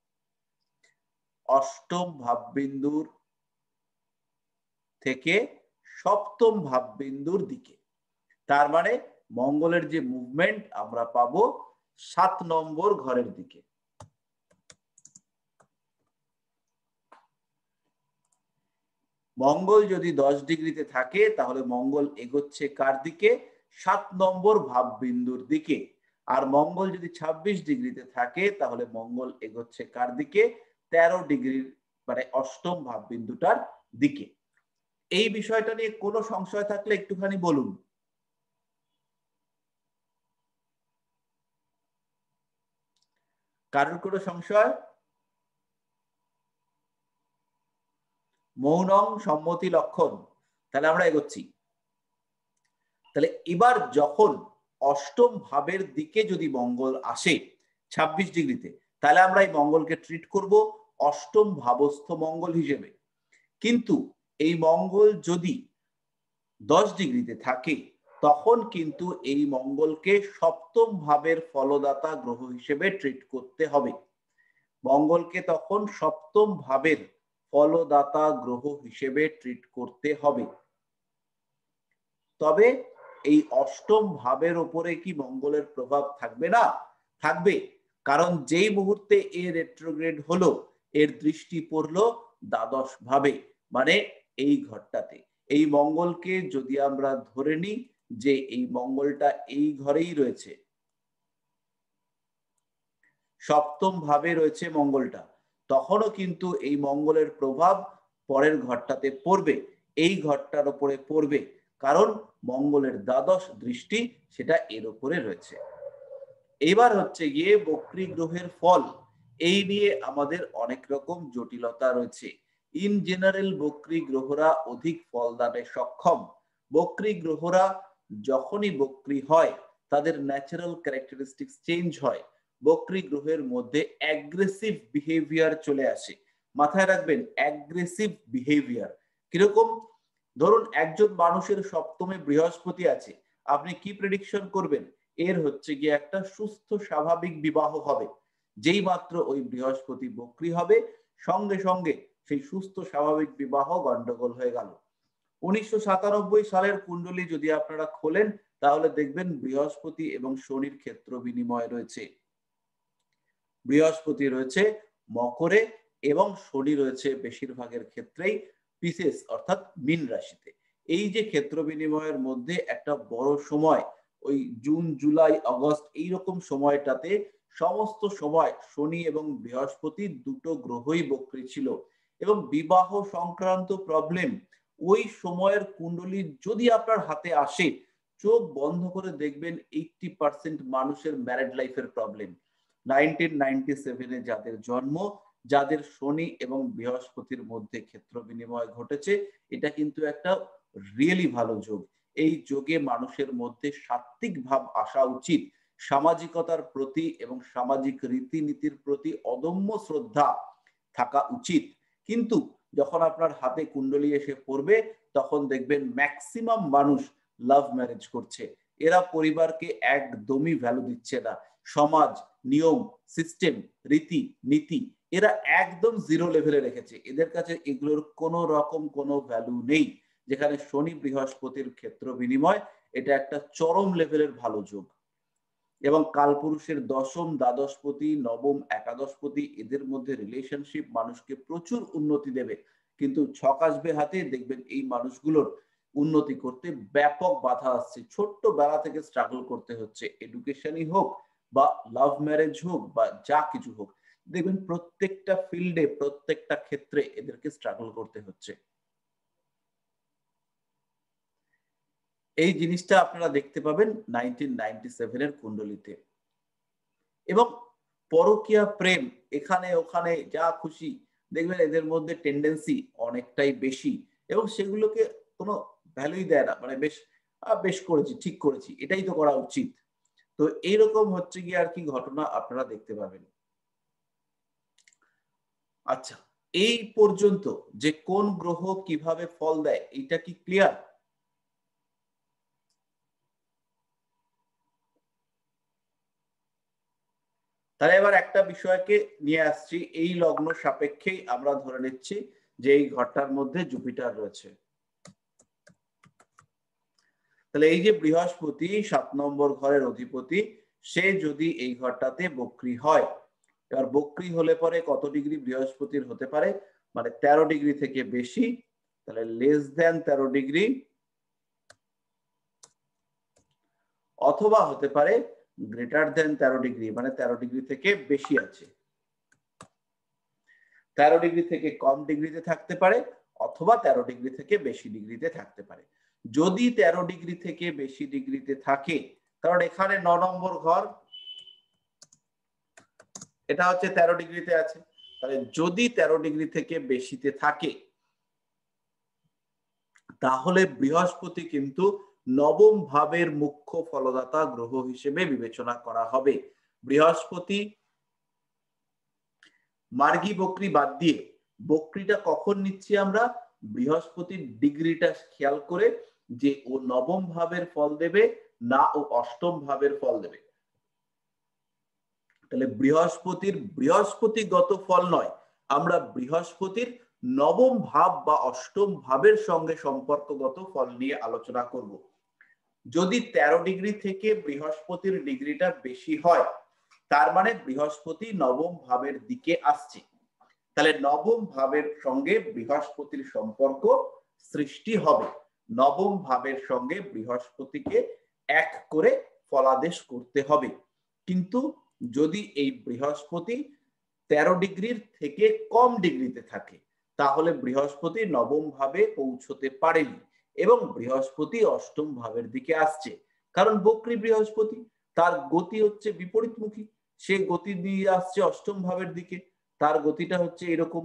অষ্টম ভাববিন্দুর থেকে সপ্তম ভাববিন্দুর দিকে। তার মানে মঙ্গলের যে মুভমেন্ট আমরা পাবো 7 নম্বর ঘরের দিকে। মঙ্গল যদি 10 ডিগ্রিতে থাকে, তাহলে মঙ্গল এগোচ্ছে কার দিকে? 7 নম্বর ভাববিন্দুর দিকে। আর মঙ্গল যদি 26 ডিগ্রিতে থাকে, তাহলে মঙ্গল এগোচ্ছে কার দিকে? 13 ডিগ্রির মানে অষ্টম ভাববিন্দুটার দিকে। এই বিষয়টা নিয়ে কোনো সংশয় থাকলে একটুখানি বলুন। কারোর কোনো সংশয়? মৌনং সম্মতি লক্ষণ। তাহলে আমরা এগোচ্ছি। তাহলে এবার যখন অষ্টম ভাবের দিকে যদি মঙ্গল আসে 26 ডিগ্রিতে, তাহলে আমরা এই মঙ্গলকে ট্রিট করব অষ্টম ভাবস্থ মঙ্গল হিসেবে। কিন্তু এই মঙ্গল যদি 10 ডিগ্রিতে থাকে, তখন কিন্তু এই মঙ্গলকে সপ্তম ভাবের ফলদাতা গ্রহ হিসেবে ট্রিট করতে হবে। মঙ্গলকে তখন সপ্তম ভাবের ফলদাতা গ্রহ হিসেবে ট্রিট করতে হবে। তবে এই অষ্টম ভাবের উপরে কি মঙ্গলের প্রভাব থাকবে না? থাকবে, কারণ যেই মুহূর্তে এ রেট্রোগ্রেড হলো, এর দৃষ্টি পড়লো দ্বাদশ ভাবে, মানে এই ঘরটাতে। এই মঙ্গলকে যদি আমরা ধরে নিই যে এই মঙ্গলটা এই ঘরেই রয়েছে, সপ্তম ভাবে রয়েছে মঙ্গলটা, তখনও কিন্তু এই মঙ্গলের প্রভাব পরের ঘরটাতে পড়বে, এই ঘরটার উপরে পড়বে, কারণ মঙ্গলের দ্বাদশ দৃষ্টি সেটা এর উপরে রয়েছে। এবার হচ্ছে গিয়ে বক্রী গ্রহের ফল, এই নিয়ে আমাদের অনেক রকম জটিলতা রয়েছে। ইন জেনারেল বক্রী গ্রহরা অধিক ফলদানে সক্ষম। বক্রী গ্রহরা যখনই বক্রী হয়, তাদের ন্যাচারাল ক্যারেক্টারিস্টিক্স চেঞ্জ হয়। বক্রী গ্রহের মধ্যে অ্যাগ্রেসিভ বিহেভিয়ার চলে আসে। মাথায় রাখবেন, অ্যাগ্রেসিভ বিহেভিয়ার কিরকম? ধরুন একজন মানুষের সপ্তমে বৃহস্পতি আছে, আপনি কি প্রেডিকশন করবেন? এর হচ্ছে গিয়ে একটা সুস্থ স্বাভাবিক বিবাহ হবে। যেই মাত্র ওই বৃহস্পতি বক্রী হবে, সঙ্গে সঙ্গে সেই সুস্থ স্বাভাবিক বিবাহ গন্ডগোল হয়ে গেল। 1997 সালের কুণ্ডলী যদি আপনারা খোলেন, তাহলে দেখবেন বৃহস্পতি এবং শনির ক্ষেত্র বিনিময় রয়েছে। বৃহস্পতি রয়েছে মকরে এবং শনি রয়েছে বেশিরভাগের ক্ষেত্রেই পিসেস অর্থাৎ মীন রাশিতে। এই যে ক্ষেত্র বিনিময়ের মধ্যে একটা বড় সময়, ওই জুন জুলাই আগস্ট এইরকম সময়টাতে সমস্ত সময় শনি এবং বৃহস্পতি দুটো গ্রহই বক্রী ছিল, এবং বিবাহ সংক্রান্ত প্রবলেম ওই সময়ের কুণ্ডলী যদি আপনার হাতে আসে, চোখ বন্ধ করে দেখবেন 80% মানুষের ম্যারেড লাইফের প্রবলেম। 1997 যাদের জন্ম, যাদের শনি এবং বৃহস্পতির মধ্যে ক্ষেত্র বিনিময় ঘটেছে, এটা কিন্তু একটা রিয়েলি ভালো যোগ। এই যোগে মানুষের মধ্যে সাত্ত্বিক ভাব আসা উচিত, সামাজিকতার প্রতি এবং সামাজিক রীতিনীতির প্রতি অদম্য শ্রদ্ধা থাকা উচিত। কিন্তু যখন আপনার হাতে কুণ্ডলী এসে পড়বে, তখন দেখবেন ম্যাক্সিমাম মানুষ লাভ ম্যারেজ করছে। এরা পরিবারকে একদমই ভ্যালু দিচ্ছে না। সমাজ, নিয়ম, সিস্টেম, রীতি নীতি এরা একদম জিরো লেভেলে রেখেছে। এদের কাছে এগুলোর কোনো রকম কোনো ভ্যালু নেই। যেখানে শনি বৃহস্পতির ক্ষেত্র বিনিময়, এটা একটা চরম লেভেলের ভালো যোগ। এবং কালপুরুষের দশম দ্বাদশপতি, নবম একাদশপতি, এদের মধ্যে রিলেশনশিপ মানুষকে প্রচুর উন্নতি দেবে। কিন্তু ছক আসবে হাতে, দেখবেন এই মানুষগুলোর উন্নতি করতে ব্যাপক বাধা আসছে। ছোট্ট বেলা থেকে স্ট্রাগল করতে হচ্ছে, এডুকেশনই হোক বা লাভ ম্যারেজ হোক বা যা কিছু হোক, দেখবেন প্রত্যেকটা ফিল্ডে প্রত্যেকটা ক্ষেত্রে এদেরকে স্ট্রাগল করতে হচ্ছে। এই জিনিসটা আপনারা দেখতে পাবেন 1997 এর কুণ্ডলিতে। এবং পরকীয়া প্রেম, এখানে ওখানে যা খুশি, দেখবেন এদের মধ্যে টেন্ডেন্সি অনেকটাই বেশি, এবং সেগুলোকে কোনো ভ্যালুই দেয় না। মানে বেশ বেশ করেছি, ঠিক করেছি, এটাই তো করা উচিত। তো এইরকম হচ্ছে গিয়ে আর কি ঘটনা আপনারা দেখতে পাবেন। আচ্ছা, এই পর্যন্ত যে কোন গ্রহ কিভাবে ফল দেয়, এটা কি ক্লিয়ার? তাহলে এবার একটা বিষয়কে নিয়ে আসছি, এই লগ্ন সাপেক্ষেই আমরা ধরে নিচ্ছি যে এই ঘরটার মধ্যে জুপিটার রয়েছে। তাহলে এই যে বৃহস্পতি 7 নম্বর ঘরের অধিপতি, সে যদি এই ঘরটাতে বক্রী হয়, এবার বক্রী হলে পরে কত ডিগ্রি বৃহস্পতির হতে পারে? মানে 13 ডিগ্রি থেকে বেশি, তাহলে লেস দেন 13 ডিগ্রি, অথবা হতে পারে গ্রেটার দেন 13 ডিগ্রি, মানে 13 ডিগ্রি থেকে বেশি আছে। 13 ডিগ্রি থেকে কম ডিগ্রিতে থাকতে পারে, অথবা 13 ডিগ্রি থেকে বেশি ডিগ্রিতে থাকতে পারে। যদি 13 ডিগ্রি থেকে বেশি ডিগ্রিতে থাকে, কারণ এখানে 9 নম্বর ঘর, এটা হচ্ছে 13 ডিগ্রিতে আছে, তাহলে যদি 13 ডিগ্রি থেকে বেশিতে থাকে, তাহলে বৃহস্পতি কিন্তু নবম ভাবের মুখ্য ফলদাতা গ্রহ হিসেবে বিবেচনা করা হবে। বৃহস্পতি মার্গী বক্রী বাদ দিয়ে বক্রীটা কখন নিচ্ছি আমরা? বৃহস্পতির ডিগ্রিটা খেয়াল করে যে ও নবম ভাবের ফল দেবে না ও অষ্টম ভাবের ফল দেবে। তাহলে বৃহস্পতিগত ফল নয়, আমরা বৃহস্পতির নবম ভাব বা অষ্টম ভাবের সঙ্গে সম্পর্কগত ফল নিয়ে আলোচনা করব। যদি 13 ডিগ্রি থেকে বৃহস্পতির ডিগ্রিটা বেশি হয়, তার মানে বৃহস্পতি নবম ভাবের দিকে আসছে। তাহলে নবম ভাবের সঙ্গে বৃহস্পতির সম্পর্ক সৃষ্টি হবে। নবম ভাবের সঙ্গে বৃহস্পতিকে এক করে ফলাদেশ করতে হবে। কিন্তু যদি এই বৃহস্পতি 13 ডিগ্রির থেকে কম ডিগ্রিতে থাকে, তাহলে বৃহস্পতি নবম ভাবে পৌঁছতে পারেনি এবং বৃহস্পতি অষ্টম ভাবের দিকে আসছে। কারণ বক্রী বৃহস্পতি, তার গতি হচ্ছে বিপরীতমুখী, সে গতি দিয়ে আসছে অষ্টম ভাবের দিকে, তার গতিটা হচ্ছে এরকম।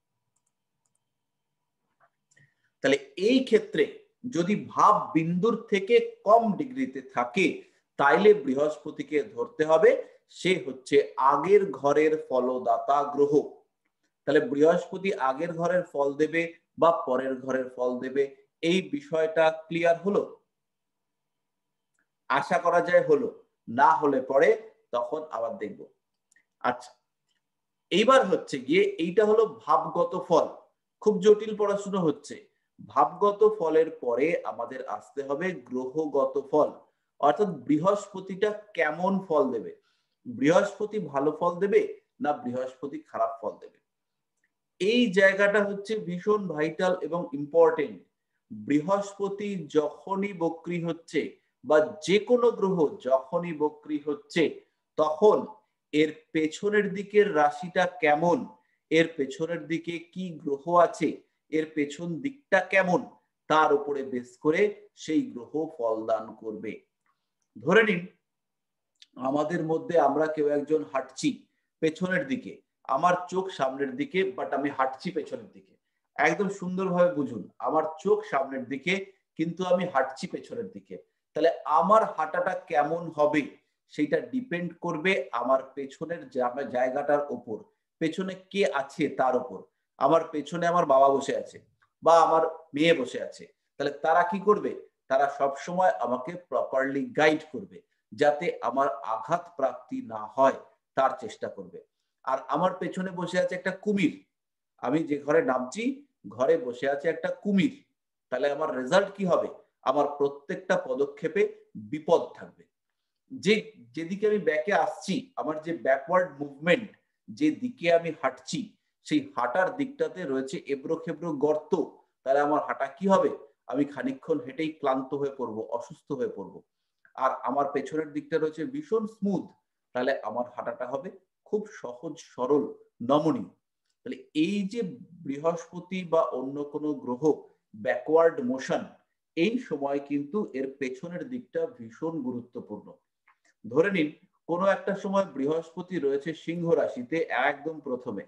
তাহলে এই ক্ষেত্রে যদি ভাব বিন্দুর থেকে কম ডিগ্রিতে থাকে, তাইলে বৃহস্পতিকে ধরতে হবে সে হচ্ছে আগের ঘরের ফলদাতা গ্রহ। তাহলে বৃহস্পতি আগের ঘরের ফল দেবে বা পরের ঘরের ফল দেবে, এই বিষয়টা ক্লিয়ার হলো? আশা করা যায় হলো। না হলে পরে তখন আবার দেখব। আচ্ছা, এইবার হচ্ছে গিয়ে এইটা হলো ভাবগত ফল। খুব জটিল পড়াশোনা হচ্ছে। ভাবগত ফলের পরে আমাদের আসতে হবে গ্রহগত ফল, অর্থাৎ বৃহস্পতিটা কেমন ফল দেবে। বৃহস্পতি ভালো ফল দেবে না বৃহস্পতি খারাপ ফল দেবে, এই জায়গাটা হচ্ছে ভীষণ ভাইটাল এবং ইম্পর্টেন্ট। বৃহস্পতি যখনই বক্রী হচ্ছে বা যে কোনো গ্রহ যখনই বক্রী হচ্ছে, তখন এর পেছনের দিকের রাশিটা কেমন, এর পেছনের দিকে কি গ্রহ আছে, এর পেছন দিকটা কেমন, তার উপরে বেস করে সেই গ্রহ ফল দান করবে। ধরে নিন আমাদের মধ্যে আমরা কেউ একজন হাঁটছি পেছনের দিকে, আমার চোখ সামনের দিকে, বাট আমি হাঁটছি পেছনের দিকে। একদম সুন্দরভাবে বুঝুন, আমার চোখ সামনের দিকে কিন্তু আমি হাঁটছি পেছনের দিকে। তাহলে আমার হাঁটাটা কেমন হবে সেটা ডিপেন্ড করবে আমার পেছনের জায়গাটার উপর, পেছনে কে আছে তার উপর। আমার পেছনে আমার বাবা বসে আছে বা আমার মেয়ে বসে আছে, তাহলে তারা কি করবে? তারা সব সময় আমাকে প্রপারলি গাইড করবে, যাতে আমার আঘাত প্রাপ্তি না হয় তার চেষ্টা করবে। আর আমার পেছনে বসে আছে একটা কুমির, আমি যে ঘরে নামছি ঘরে বসে আছে একটা কুমির, তাহলে আমার রেজাল্ট কি হবে? আমার প্রত্যেকটা পদক্ষেপে বিপদ থাকবে। যেদিকে আমি ব্যাকে আসছি, আমার যে ব্যাকওয়ার্ড মুভমেন্ট, যে দিকে আমি হাঁটছি, সেই হাঁটার দিকটাতে রয়েছে এবড়ো খেবড়ো গর্ত, তাহলে আমার হাঁটা কি হবে? আমি খানিকক্ষণ হেঁটেই ক্লান্ত হয়ে পড়বো, অসুস্থ হয়ে পড়বো। আর আমার পেছনের দিকটা রয়েছে ভীষণ স্মুথ, তাহলে আমার হাঁটাটা হবে খুব সহজ সরল নমনীয়। তাহলে এই যে বৃহস্পতি বা অন্য কোনো গ্রহ ব্যাকওয়ার্ড মোশন, এই সময় কিন্তু এর পেছনের দিকটা ভীষণ গুরুত্বপূর্ণ। ধরে নিন কোনো একটা সময় বৃহস্পতি রয়েছে সিংহ রাশিতে একদম প্রথমে,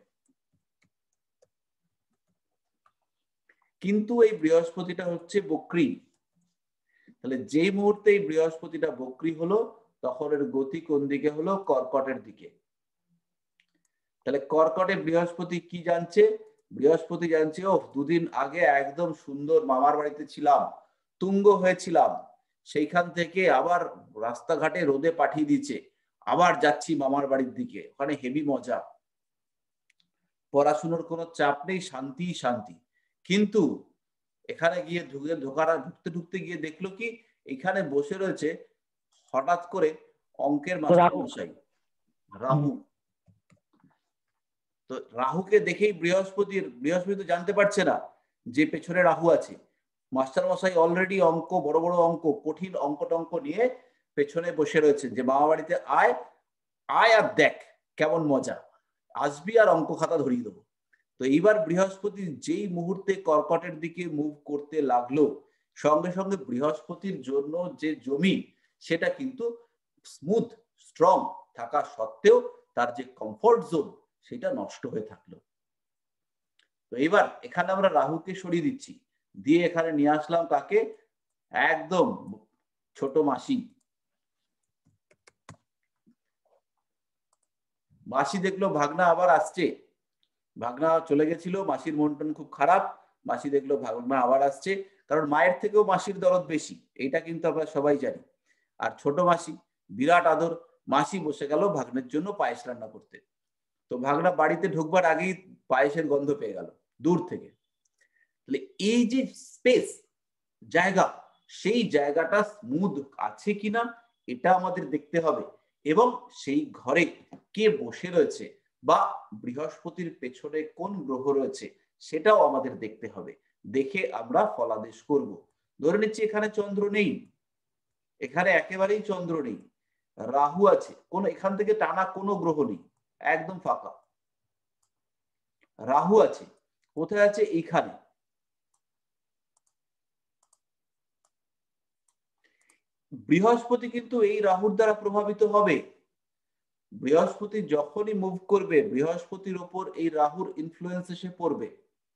কিন্তু এই বৃহস্পতিটা হচ্ছে বক্রী। তাহলে যে মুহূর্তে এই বৃহস্পতিটা বক্রী হলো, তখন এর গতি কোন দিকে হলো? কর্কটের দিকে। তাহলে কর্কটে বৃহস্পতি কি জানছে? বৃহস্পতি জানছে ও দুদিন আগে একদম সুন্দর মামার বাড়িতে ছিলাম, তুঙ্গ হয়েছিলাম, সেইখান থেকে আবার রাস্তাঘাটে রোদে পাঠিয়ে দিচ্ছে, আবার যাচ্ছি মামার বাড়ির দিকে, ওখানে হেভি মজা, পড়াশুনোর কোনো চাপ নেই, শান্তি শান্তি। কিন্তু এখানে গিয়ে ঢুকতে ঢুকতে গিয়ে দেখলো কি এখানে বসে রয়েছে হঠাৎ করে অঙ্কের মাস্টারমশাই রাহু। তো রাহুকে দেখেই বৃহস্পতি তো জানতে পারছে না যে পেছনে রাহু আছে। মাস্টারমশাই অলরেডি অঙ্ক, বড় বড় অঙ্ক, কঠিন অঙ্ক টঙ্ক নিয়ে পেছনে বসে রয়েছে যে মামা বাড়িতে আয়, আয় আর দেখ কেমন মজা, আসবি আর অঙ্ক খাতা ধরিয়ে দেবো। তো এইবার বৃহস্পতি যেই মুহূর্তে কর্কটের দিকে মুভ করতে লাগলো, সঙ্গে সঙ্গে বৃহস্পতির জন্য যে জমি সেটা কিন্তু স্মুথ স্ট্রং থাকা সত্ত্বেও তার যে কমফোর্ট জোন সেটা নষ্ট হয়ে থাকলো। তো এবার এখানে আমরা রাহুকে সরিয়ে দিচ্ছি, দিয়ে এখানে নিয়ে আসলাম কাকে, একদম ছোট মাসি। মাসি দেখলো ভাগনা আবার আসছে, ভাগনা চলে গেছিল, মাসির মন টন খুব খারাপ, মাসি দেখলো ভাগনা আবার আসছে, কারণ মায়ের থেকেও মাসির দরদ বেশি, এটা কিন্তু আমরা সবাই জানি। আর ছোট মাসি বিরাট আদর, মাসি বসে গেল ভাগ্নের জন্য পায়েস রান্না করতে। তো ভাগনা বাড়িতে ঢুকবার আগেই পায়েসের গন্ধ পেয়ে গেল দূর থেকে। তাহলে এই যে স্পেস, জায়গা, সেই জায়গাটা স্মুথ আছে কিনা এটা আমাদের দেখতে হবে, এবং সেই ঘরে কে বসে রয়েছে বা বৃহস্পতির পেছনে কোন গ্রহ রয়েছে সেটাও আমাদের দেখতে হবে, দেখে আমরা ফলাদেশ করব। ধরে নিচ্ছি এখানে চন্দ্র নেই, এখানে একেবারেই চন্দ্র নেই, রাহু আছে, কোন এখান থেকে টানা কোনো গ্রহ নেই, একদম ফাঁকা। রাহু আছে, কোথায় আছে, এইখানে। বৃহস্পতি কিন্তু এই রাহুর দ্বারা প্রভাবিত হবে। বৃহস্পতি যখনই মুভ করবে, বৃহস্পতির ওপর এই রাহুর ইনফ্লুয়েন্স এসে পড়বে।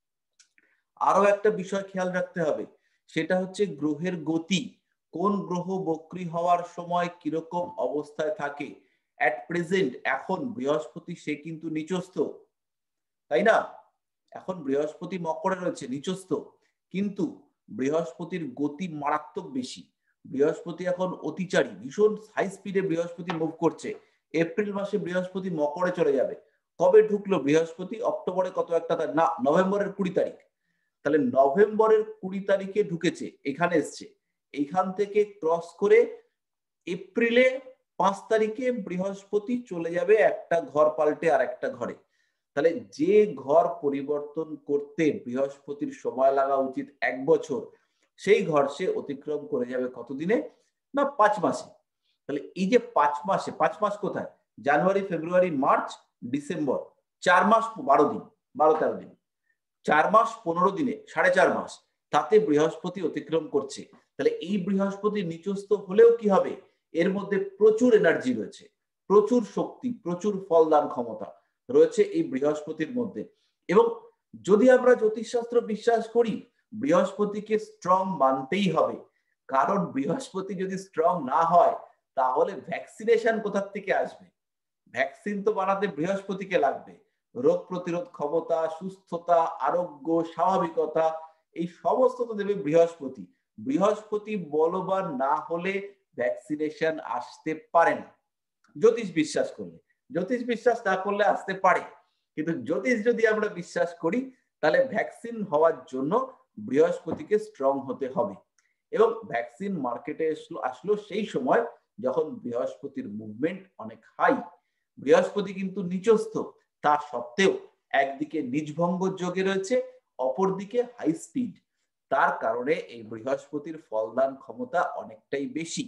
আরো একটা বিষয় খেয়াল রাখতে হবে, সেটা হচ্ছে গ্রহের গতি, কোন গ্রহ বক্রী হওয়ার সময় কিরকম অবস্থায় থাকে। অ্যাট প্রেজেন্ট এখন বৃহস্পতি সে কিন্তু নিচস্থ, তাই না? এখন বৃহস্পতি মকরে রয়েছে নিচস্থ, কিন্তু বৃহস্পতির গতি মারাত্মক বেশি। বৃহস্পতি এখন অতিচারী, ভীষণ হাই স্পিডে বৃহস্পতি মুভ করছে। এপ্রিল মাসে বৃহস্পতি মকরে চলে যাবে। কবে ঢুকলো বৃহস্পতি? অক্টোবরে কত একটা না, নভেম্বরের 20 তারিখ। তাহলে নভেম্বরের 20 তারিখে ঢুকেছে, এখানে এসছে, এইখান থেকে ক্রস করে এপ্রিলে 5 তারিখে বৃহস্পতি চলে যাবে একটা ঘর পাল্টে আর একটা ঘরে। তাহলে যে ঘর পরিবর্তন করতে বৃহস্পতির সময় লাগা উচিত 1 বছর, সেই ঘর সে অতিক্রম করে যাবে কতদিনে? না 5 মাসে। তাহলে এই যে 5 মাসে, 5 মাস কোথায়, জানুয়ারি ফেব্রুয়ারি মার্চ ডিসেম্বর, 4 মাস 12 দিন, 12-13 দিন, 4 মাস 15 দিনে 4.5 মাস, তাতে বৃহস্পতি অতিক্রম করছে। তাহলে এই বৃহস্পতি নিচস্থ হলেও কি হবে, এর মধ্যে প্রচুর এনার্জি রয়েছে, প্রচুর শক্তি, প্রচুর ফলদান ক্ষমতা রয়েছে এই বৃহস্পতির মধ্যে। এবং যদি আমরা জ্যোতিষশাস্ত্র বিশ্বাস করি, বৃহস্পতিকে স্ট্রং মানতেই হবে, কারণ বৃহস্পতি যদি স্ট্রং না হয় তাহলে ভ্যাকসিনেশন কোথা থেকে আসবে? ভ্যাকসিন তো বানাতে বৃহস্পতিকে লাগবে। রোগ প্রতিরোধ ক্ষমতা, সুস্থতা, আরোগ্য, স্বাভাবিকতা, এই সমস্ত তো দেবে বৃহস্পতি। বৃহস্পতি বলবান না হলে ভ্যাকসিনেশন আসতে পারে না, জ্যোতিষ বিশ্বাস করলে। জ্যোতিষ বিশ্বাস না করলে আসতে পারে, কিন্তু জ্যোতিষ যদি আমরা বিশ্বাস করি তাহলে ভ্যাকসিন হওয়ার জন্য বৃহস্পতিকে স্ট্রং হতে হবে। এবং ভ্যাকসিন মার্কেটে আসলো সেই সময় যখন বৃহস্পতির মুভমেন্ট অনেক হাই। বৃহস্পতি কিন্তু নিচস্থ, তা সত্ত্বেও একদিকে নিজভঙ্গ যোগে রয়েছে, অপরদিকে হাই স্পিড, তার কারণে এই বৃহস্পতির ফলদান ক্ষমতা অনেকটাই বেশি।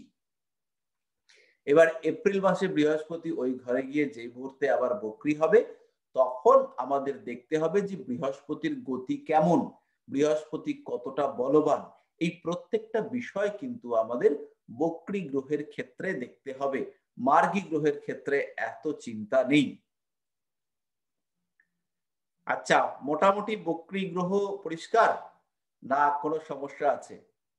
এবার এপ্রিল মাসে বৃহস্পতি ওই ঘরে গিয়ে যে মুহূর্তে আবার বক্রী হবে, তখন আমাদের দেখতে হবে যে বৃহস্পতির গতি কেমন, বৃহস্পতি কতটা বলবান, এই প্রত্যেকটা বিষয় কিন্তু আমাদের বক্রী গ্রহের ক্ষেত্রে দেখতে হবে। মার্গী গ্রহের ক্ষেত্রে এত চিন্তা নেই। আচ্ছা, মোটামুটি বক্রী গ্রহ পরিষ্কার, না কোনো সমস্যা আছে?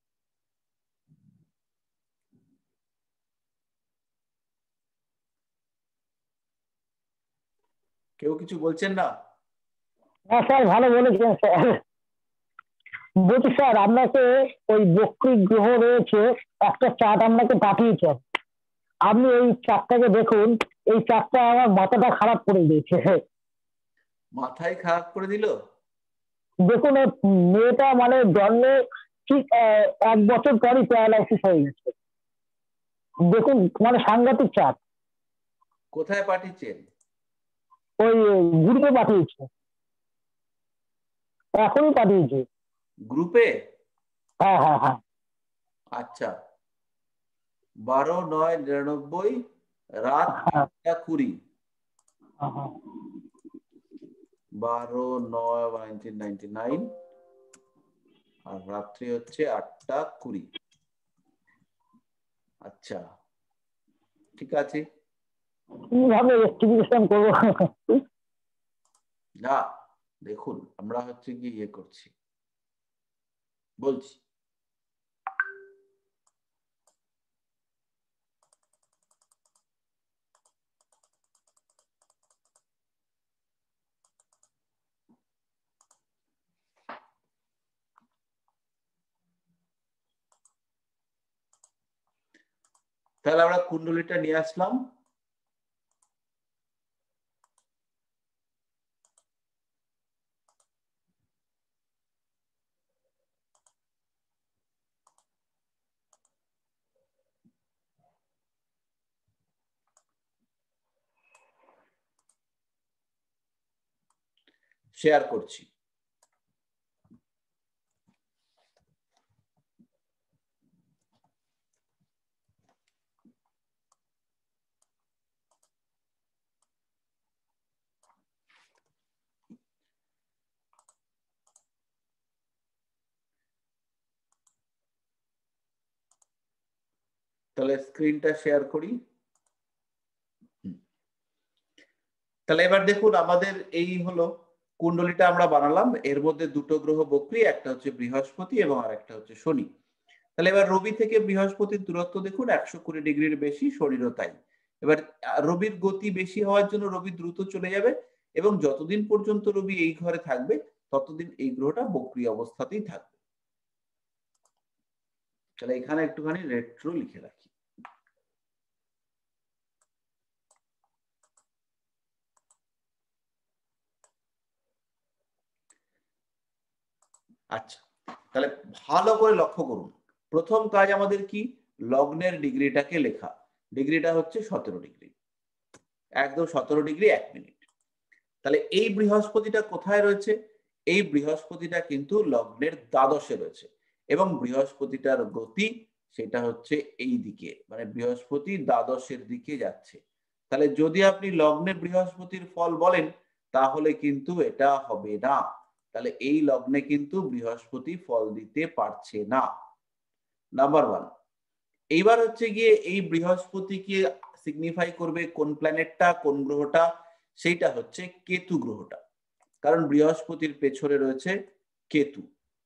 কেউ কিছু বলছেন না? হ্যাঁ স্যার, ভালো বলেছেন স্যার। বলছি স্যার, আপনাকে ওই বক্রী গ্রহ রয়েছে একটা চার্ট আপনাকে পাঠিয়েছে, আপনি এই চার্টটাকে দেখুন। এই চার্টটা আমার মাথাটা খারাপ করে দিয়েছে। মাথায় খারাপ করে দিল? দেখুন, এই মেয়েটা মানে জন্মে ঠিক 1 বছর পরই প্যারালাইসিস হয়ে গেছে। দেখুন, মানে সাংঘাতিক চাপ। কোথায় পাঠিয়েছেন? ওই গ্রুপে পাঠিয়েছে, এখনই পাঠিয়েছে। গ্রুপে? হ্যাঁ হ্যাঁ হ্যাঁ। আচ্ছা, 12/9/99, রাত হ্যাঁ 8টা 20। হ্যাঁ হ্যাঁ। 12/9/1999, আর রাত্রি হচ্ছে 8টা 20। আচ্ছা, ঠিক আছে। কিভাবে রেস্টিফিকেশন করবো? না, দেখুন আমরা হচ্ছে কি ইয়ে করছি, বলছি। তাহলে আমরা কুণ্ডলিটা নিয়ে আসলাম। শেয়ার করছি। তাহলে স্ক্রিনটা শেয়ার করি। তাহলে এবার দেখুন আমাদের এই হলো কুণ্ডলিটা আমরা বানালাম, এর মধ্যে দুটো গ্রহ বক্রী, একটা হচ্ছে বৃহস্পতি এবং আরেকটা হচ্ছে শনি। তাহলে এবার রবি থেকে বৃহস্পতির দূরত্ব দেখুন 120 ডিগ্রির বেশি, শনিরও তাই। এবার রবির গতি বেশি হওয়ার জন্য রবি দ্রুত চলে যাবে এবং যতদিন পর্যন্ত রবি এই ঘরে থাকবে ততদিন এই গ্রহটা বক্রী অবস্থাতেই থাকবে। তাহলে এখানে একটুখানি রেট্রো লিখে রাখি। আচ্ছা, তাহলে ভালো করে লক্ষ্য করুন, প্রথম কাজ আমাদের কি, লগ্নের ডিগ্রিটাকে লেখা। ডিগ্রিটা হচ্ছে 17 ডিগ্রি, একদম 17 ডিগ্রি 1 মিনিট। তাহলে এই বৃহস্পতিটা কোথায় রয়েছে? এই বৃহস্পতিটা কিন্তু লগ্নের দ্বাদশে রয়েছে এবং বৃহস্পতিটার গতি সেটা হচ্ছে এই দিকে, মানে বৃহস্পতি দ্বাদশের দিকে যাচ্ছে। তাহলে যদি আপনি লগ্নে বৃহস্পতির ফল বলেন তাহলে কিন্তু এটা হবে না। তাহলে এই লগ্নে কিন্তু বৃহস্পতি ফল দিতে পারছে না, নাম্বার ওয়ান। এইবার হচ্ছে গিয়ে এই বৃহস্পতিকে সিগনিফাই করবে কোন প্ল্যানেটটা, কোন গ্রহটা? সেইটা হচ্ছে কেতু গ্রহটা, কারণ বৃহস্পতির পেছনে রয়েছে কেতু।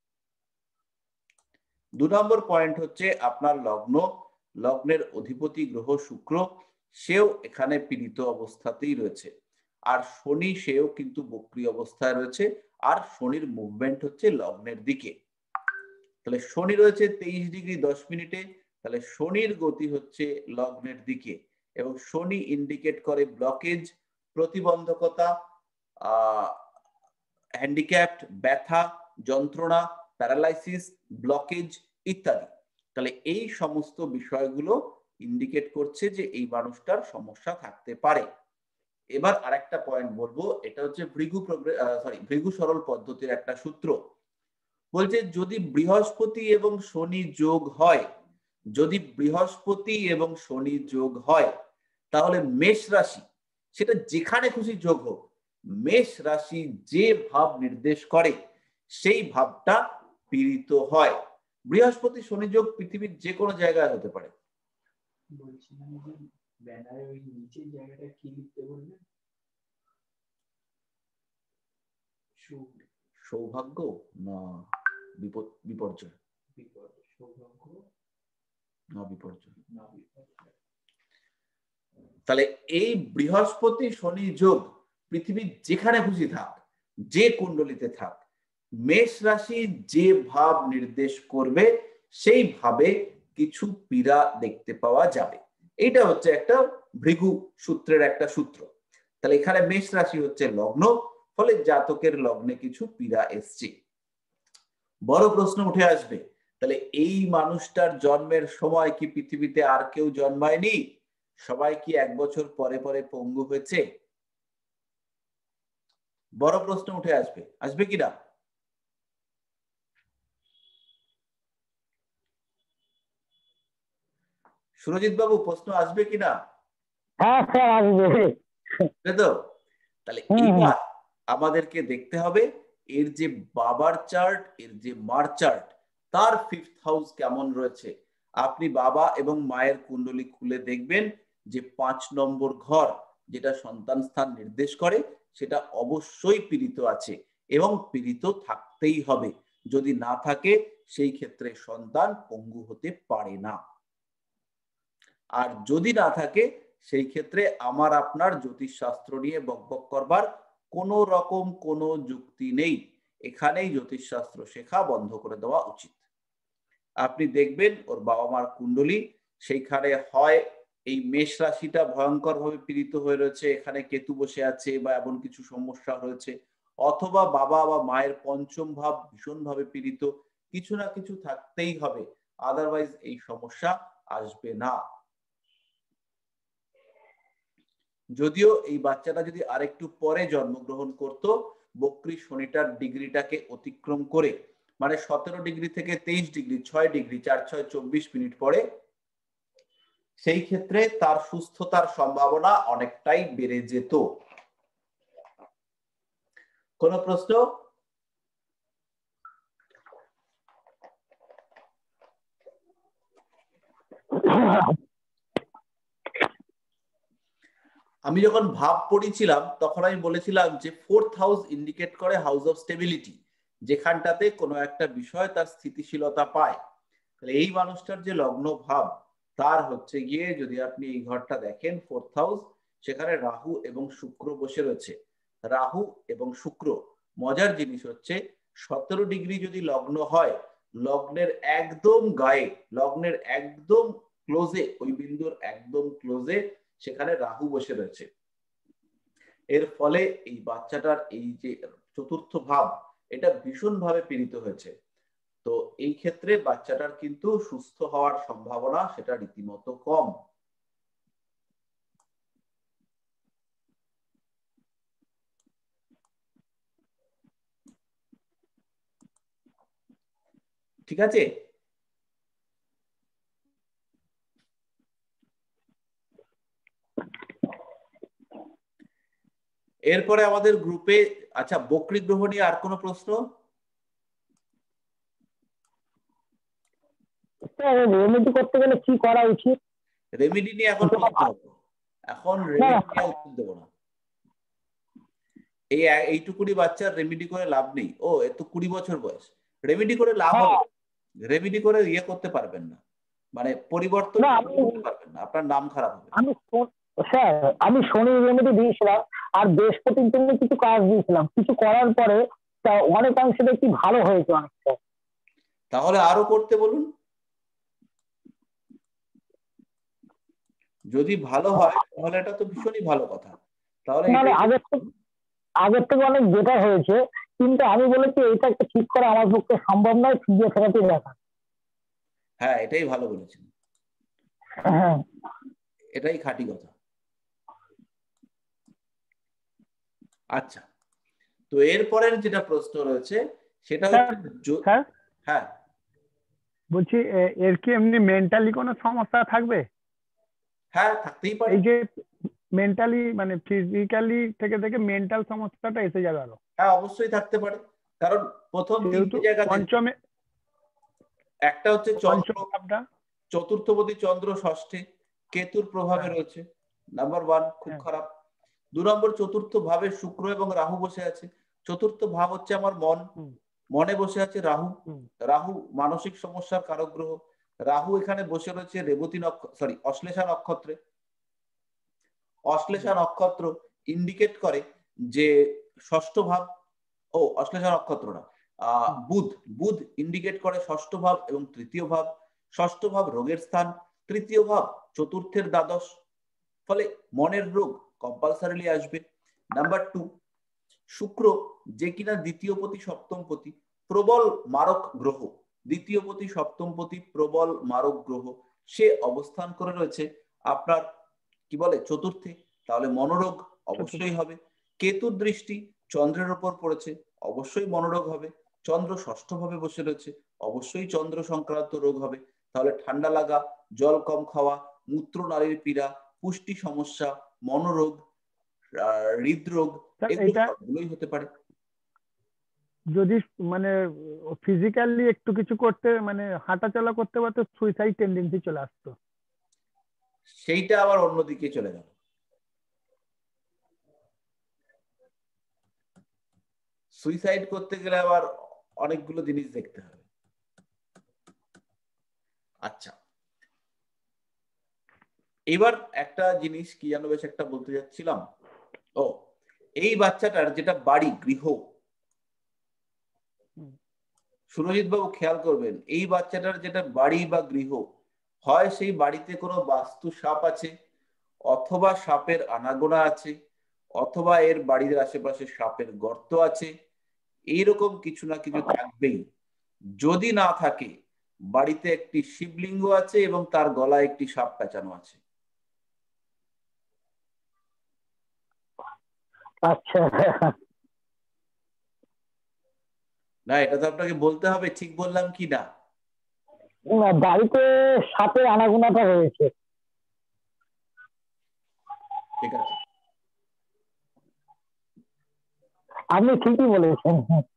2 নম্বর পয়েন্ট হচ্ছে আপনার লগ্ন, লগ্নের অধিপতি গ্রহ শুক্র, সেও এখানে পীড়িত অবস্থাতেই রয়েছে। আর শনি, সেও কিন্তু বক্রী অবস্থায় রয়েছে, আর শনির মুভমেন্ট হচ্ছে লগ্নের দিকে। তাহলে শনি রয়েছে 23 ডিগ্রি 10 মিনিটে, তাহলে শনির গতি হচ্ছে লগ্নের দিকে এবং শনি ইন্ডিকেট করে ব্লকেজ, প্রতিবন্ধকতা, হ্যান্ডিক্যাপড, ব্যথা, যন্ত্রণা, প্যারালাইসিস, ব্লকেজ ইত্যাদি। তাহলে এই সমস্ত বিষয়গুলো ইন্ডিকেট করছে যে এই মানুষটার সমস্যা থাকতে পারে। এবার আরেকটা পয়েন্ট বলবো, এটা হচ্ছে ভৃগু সরল পদ্ধতির একটা সূত্র। বলছে যদি বৃহস্পতি এবং শনি যোগ হয়, যদি বৃহস্পতি এবং শনি যোগ হয় তাহলে মেষ রাশি, সেটা যেখানে খুশি যোগ হোক, মেষ রাশি যে ভাব নির্দেশ করে সেই ভাবটা পীড়িত হয়। বৃহস্পতি শনি যোগ পৃথিবীর যে কোনো জায়গায় হতে পারে। বলছিলাম যে ব্যানারে ওই নিচের জায়গাটা কি লিখতে বললেন? সৌভাগ্য না বিপর্যয়? সৌভাগ্য না বিপর্যয়। না বিপর্যয়। তাহলে এই বৃহস্পতি শনি যোগ পৃথিবীর যেখানে খুশি থাক, যে কুণ্ডলিতে থাক, মেষ রাশি যে ভাব নির্দেশ করবে সেই ভাবে কিছু পীড়া দেখতে পাওয়া যাবে। এইটা হচ্ছে একটা ভৃগু সূত্রের একটা সূত্র। তাহলে এখানে মেষ রাশি হচ্ছে লগ্ন, ফলে জাতকের লগ্নে কিছু পীড়া এসছে। বড় প্রশ্ন উঠে আসবে, তাহলে এই মানুষটার জন্মের সময় কি পৃথিবীতে আর কেউ জন্মায়নি? সবাই কি 1 বছর পরে পরে পঙ্গু হয়েছে? বড় প্রশ্ন উঠে আসবে, আসবে কিনা? সুরজিৎ বাবু, প্রশ্ন আসবে কিনা? হ্যাঁ স্যার আসবে। তো তাহলে এইবার আমাদেরকে দেখতে হবে এর যে বাবার চার্ট, এর যে মার চার্ট, তার 5th হাউস কেমন রয়েছে। আপনি বাবা এবং মায়ের কুণ্ডলী খুলে দেখবেন যে 5 নম্বর ঘর, যেটা সন্তান স্থান নির্দেশ করে, সেটা অবশ্যই পীড়িত আছে এবং পীড়িত থাকতেই হবে। যদি না থাকে সেই ক্ষেত্রে সন্তান পঙ্গু হতে পারে না। আর যদি না থাকে সেই ক্ষেত্রে আমার আপনার জ্যোতিষশাস্ত্র নিয়ে বকবক করবার কোনো রকম কোনো যুক্তি নেই। এখানেই জ্যোতিষশাস্ত্র শেখা বন্ধ করে দেওয়া উচিত। আপনি দেখবেন ওর বাবা মার কুণ্ডলী, সেইখানে হয় এই মেষ রাশিটা ভয়ঙ্কর ভাবে পীড়িত হয়ে রয়েছে, এখানে কেতু বসে আছে বা এমন কিছু সমস্যা রয়েছে, অথবা বাবা বা মায়ের পঞ্চম ভাব ভীষণ ভাবে পীড়িত, কিছু না কিছু থাকতেই হবে, আদারওয়াইজ এই সমস্যা আসবে না। যদিও এই বাচ্চাটা যদি আরেকটু পরে জন্মগ্রহণ করত, বক্রী শনিটার ডিগ্রিটাকে অতিক্রম করে, মানে 17 ডিগ্রি থেকে 23 ডিগ্রি, 6 ডিগ্রি, 4 6 24 মিনিট পরে, সেই ক্ষেত্রে তার সুস্থতার সম্ভাবনা অনেকটাই বেড়ে যেত। কোন প্রশ্ন? আমি যখন ভাব পড়িছিলাম তখন আমি বলেছিলাম যে 4th হাউস ইন্ডিকেট করে হাউস অফ স্টেবিলিটি, যেখানটাতে কোনো একটা বিষয় তার স্থিতিশীলতা পায়। তাহলে এই মানুষটার যে লগ্ন ভাব, তার হচ্ছে গিয়ে, যদি আপনি এই ঘরটা দেখেন 4th হাউস, সেখানে রাহু এবং শুক্র বসে রয়েছে। রাহু এবং শুক্র, মজার জিনিস হচ্ছে 17 ডিগ্রি যদি লগ্ন হয়, লগ্নের একদম গায়ে, লগ্নের একদম ক্লোজে, ওই বিন্দুর একদম ক্লোজে সেখানে রাহু বসে রয়েছে। এর ফলে এই বাচ্চাটার এই যে চতুর্থ ভাব, এটা ভীষণ ভাবে পীড়িত হয়েছে। তো এই ক্ষেত্রে বাচ্চাটার কিন্তু সুস্থ হওয়ার সম্ভাবনা সেটা রীতিমতো কম। ঠিক আছে? এরপরে আমাদের গ্রুপে, আচ্ছা, বক্রী গ্রহ নিয়ে আর কোনো প্রশ্ন? রেমেডি করতে গেলে কি করা উচিত? রেমিডি নিয়ে এখন প্রশ্ন হবে, এখন রেমিডি নিয়ে উত্তর দেবো না। এইটুকুনি বাচ্চার রেমিডি করে লাভ নেই। ও, এ তো 20 বছর বয়স, রেমিডি করে লাভ হবে? রেমিডি করে ইয়ে করতে পারবেন না, মানে পরিবর্তন করতে পারবেন না, আপনার নাম খারাপ হবে। স্যার আমি শনি রেমেডি দিয়েছিলাম, আর বৃহস্পতির জন্য কিছু কাজ দিয়েছিলাম, কিছু করার পরে অনেকাংশে দেখি ভালো হয়েছে অনেকটা। তাহলে আরো করতে বলুন, যদি ভালো হয় তাহলে এটা তো ভীষণই ভালো কথা। তাহলে মানে আগের থেকে অনেক বেটার হয়েছে, কিন্তু আমি বলেছি এটাকে ঠিক করা আমার পক্ষে সম্ভব নয়, ফিজিওথেরাপি দেখা। হ্যাঁ, এটাই ভালো বলেছেন, হ্যাঁ, এটাই খাঁটি কথা। আচ্ছা, তো এরপরের যেটা প্রশ্ন রয়েছে সেটা হচ্ছে, স্যার হ্যাঁ বলছি এর কি এমনি মেন্টালি কোনো সমস্যা থাকবে? হ্যাঁ, থাকতেই পারে। এই যে মেন্টালি মানে ফিজিক্যালি থেকে থেকে মেন্টাল সমস্যাটা এসে যাবে আরো? হ্যাঁ, অবশ্যই থাকতে পারে, কারণ প্রথম তিনটে জায়গা, পঞ্চমে, একটা হচ্ছে চন্দ্র, চতুর্থপতি চন্দ্র ষষ্ঠে কেতুর প্রভাবে রয়েছে, নাম্বার 1 খুব খারাপ। 2 নম্বর, চতুর্থ ভাবে শুক্র এবং রাহু বসে আছে। চতুর্থ ভাব হচ্ছে আমার মন, মনে বসে আছে রাহু। রাহু মানসিক সমস্যার কারক গ্রহ। রাহু এখানে বসে রয়েছে রেবতী নক্ষত্র, অশ্লেষা নক্ষত্রে। অশ্লেষা নক্ষত্র ইন্ডিকেট করে যে ষষ্ঠ ভাব, অশ্লেষা নক্ষত্র না, বুধ, বুধ ইন্ডিকেট করে ষষ্ঠ ভাব এবং তৃতীয় ভাব। ষষ্ঠ ভাব রোগের স্থান, তৃতীয় ভাব চতুর্থের দ্বাদশ, ফলে মনের রোগ কম্পালসারিলি আসবে। নাম্বার 2, শুক্র, যে কিনা দ্বিতীয় পতি সপ্তম পতি, প্রবল মারক গ্রহ, দ্বিতীয় পতি সপ্তম পতি প্রবল মারক গ্রহ, সে অবস্থান করে রয়েছে আপনার কি বলে চতুর্থে, তাহলে মনোরোগ অবশ্যই হবে। কেতুর দৃষ্টি চন্দ্রের উপর পড়েছে, অবশ্যই মনোরোগ হবে। চন্দ্র ষষ্ঠ ভাবে বসে রয়েছে, অবশ্যই চন্দ্র সংক্রান্ত রোগ হবে। তাহলে ঠান্ডা লাগা, জল কম খাওয়া, মূত্রনালীর পীড়া, পুষ্টি সমস্যা, মনোরোগ, হৃদরোগ, এগুলো সবগুলোই হতে পারে। যদি মানে ফিজিক্যালি একটু কিছু করতে, মানে হাঁটাচলা করতে পারতো, সুইসাইড টেন্ডেন্সি চলে আসতো, সেইটা আবার অন্যদিকে চলে গেল। সুইসাইড করতে গেলে আবার অনেকগুলো জিনিস দেখতে হবে। আচ্ছা, এবার একটা জিনিস কি যেন বেশ একটা বলতে যাচ্ছিলাম। ও, এই বাচ্চাটার যেটা বাড়ি গৃহ, সুরজিৎ বাবু খেয়াল করবেন, এই বাচ্চাটার যেটা বাড়ি বা গৃহ, হয় সেই বাড়িতে কোনো বাস্তু সাপ আছে, অথবা সাপের আনাগোনা আছে, অথবা এর বাড়ির আশেপাশে সাপের গর্ত আছে, এইরকম কিছু না কিছু থাকবেই। যদি না থাকে, বাড়িতে একটি শিবলিঙ্গ আছে এবং তার গলায় একটি সাপ পেঁচানো আছে। আচ্ছা, না, এটা তো আপনাকে বলতে হবে ঠিক বললাম কি না। না, বাড়িতে সাপের আনাগোনাটা রয়েছে। ঠিক আছে, আপনি ঠিকই বলেছেন।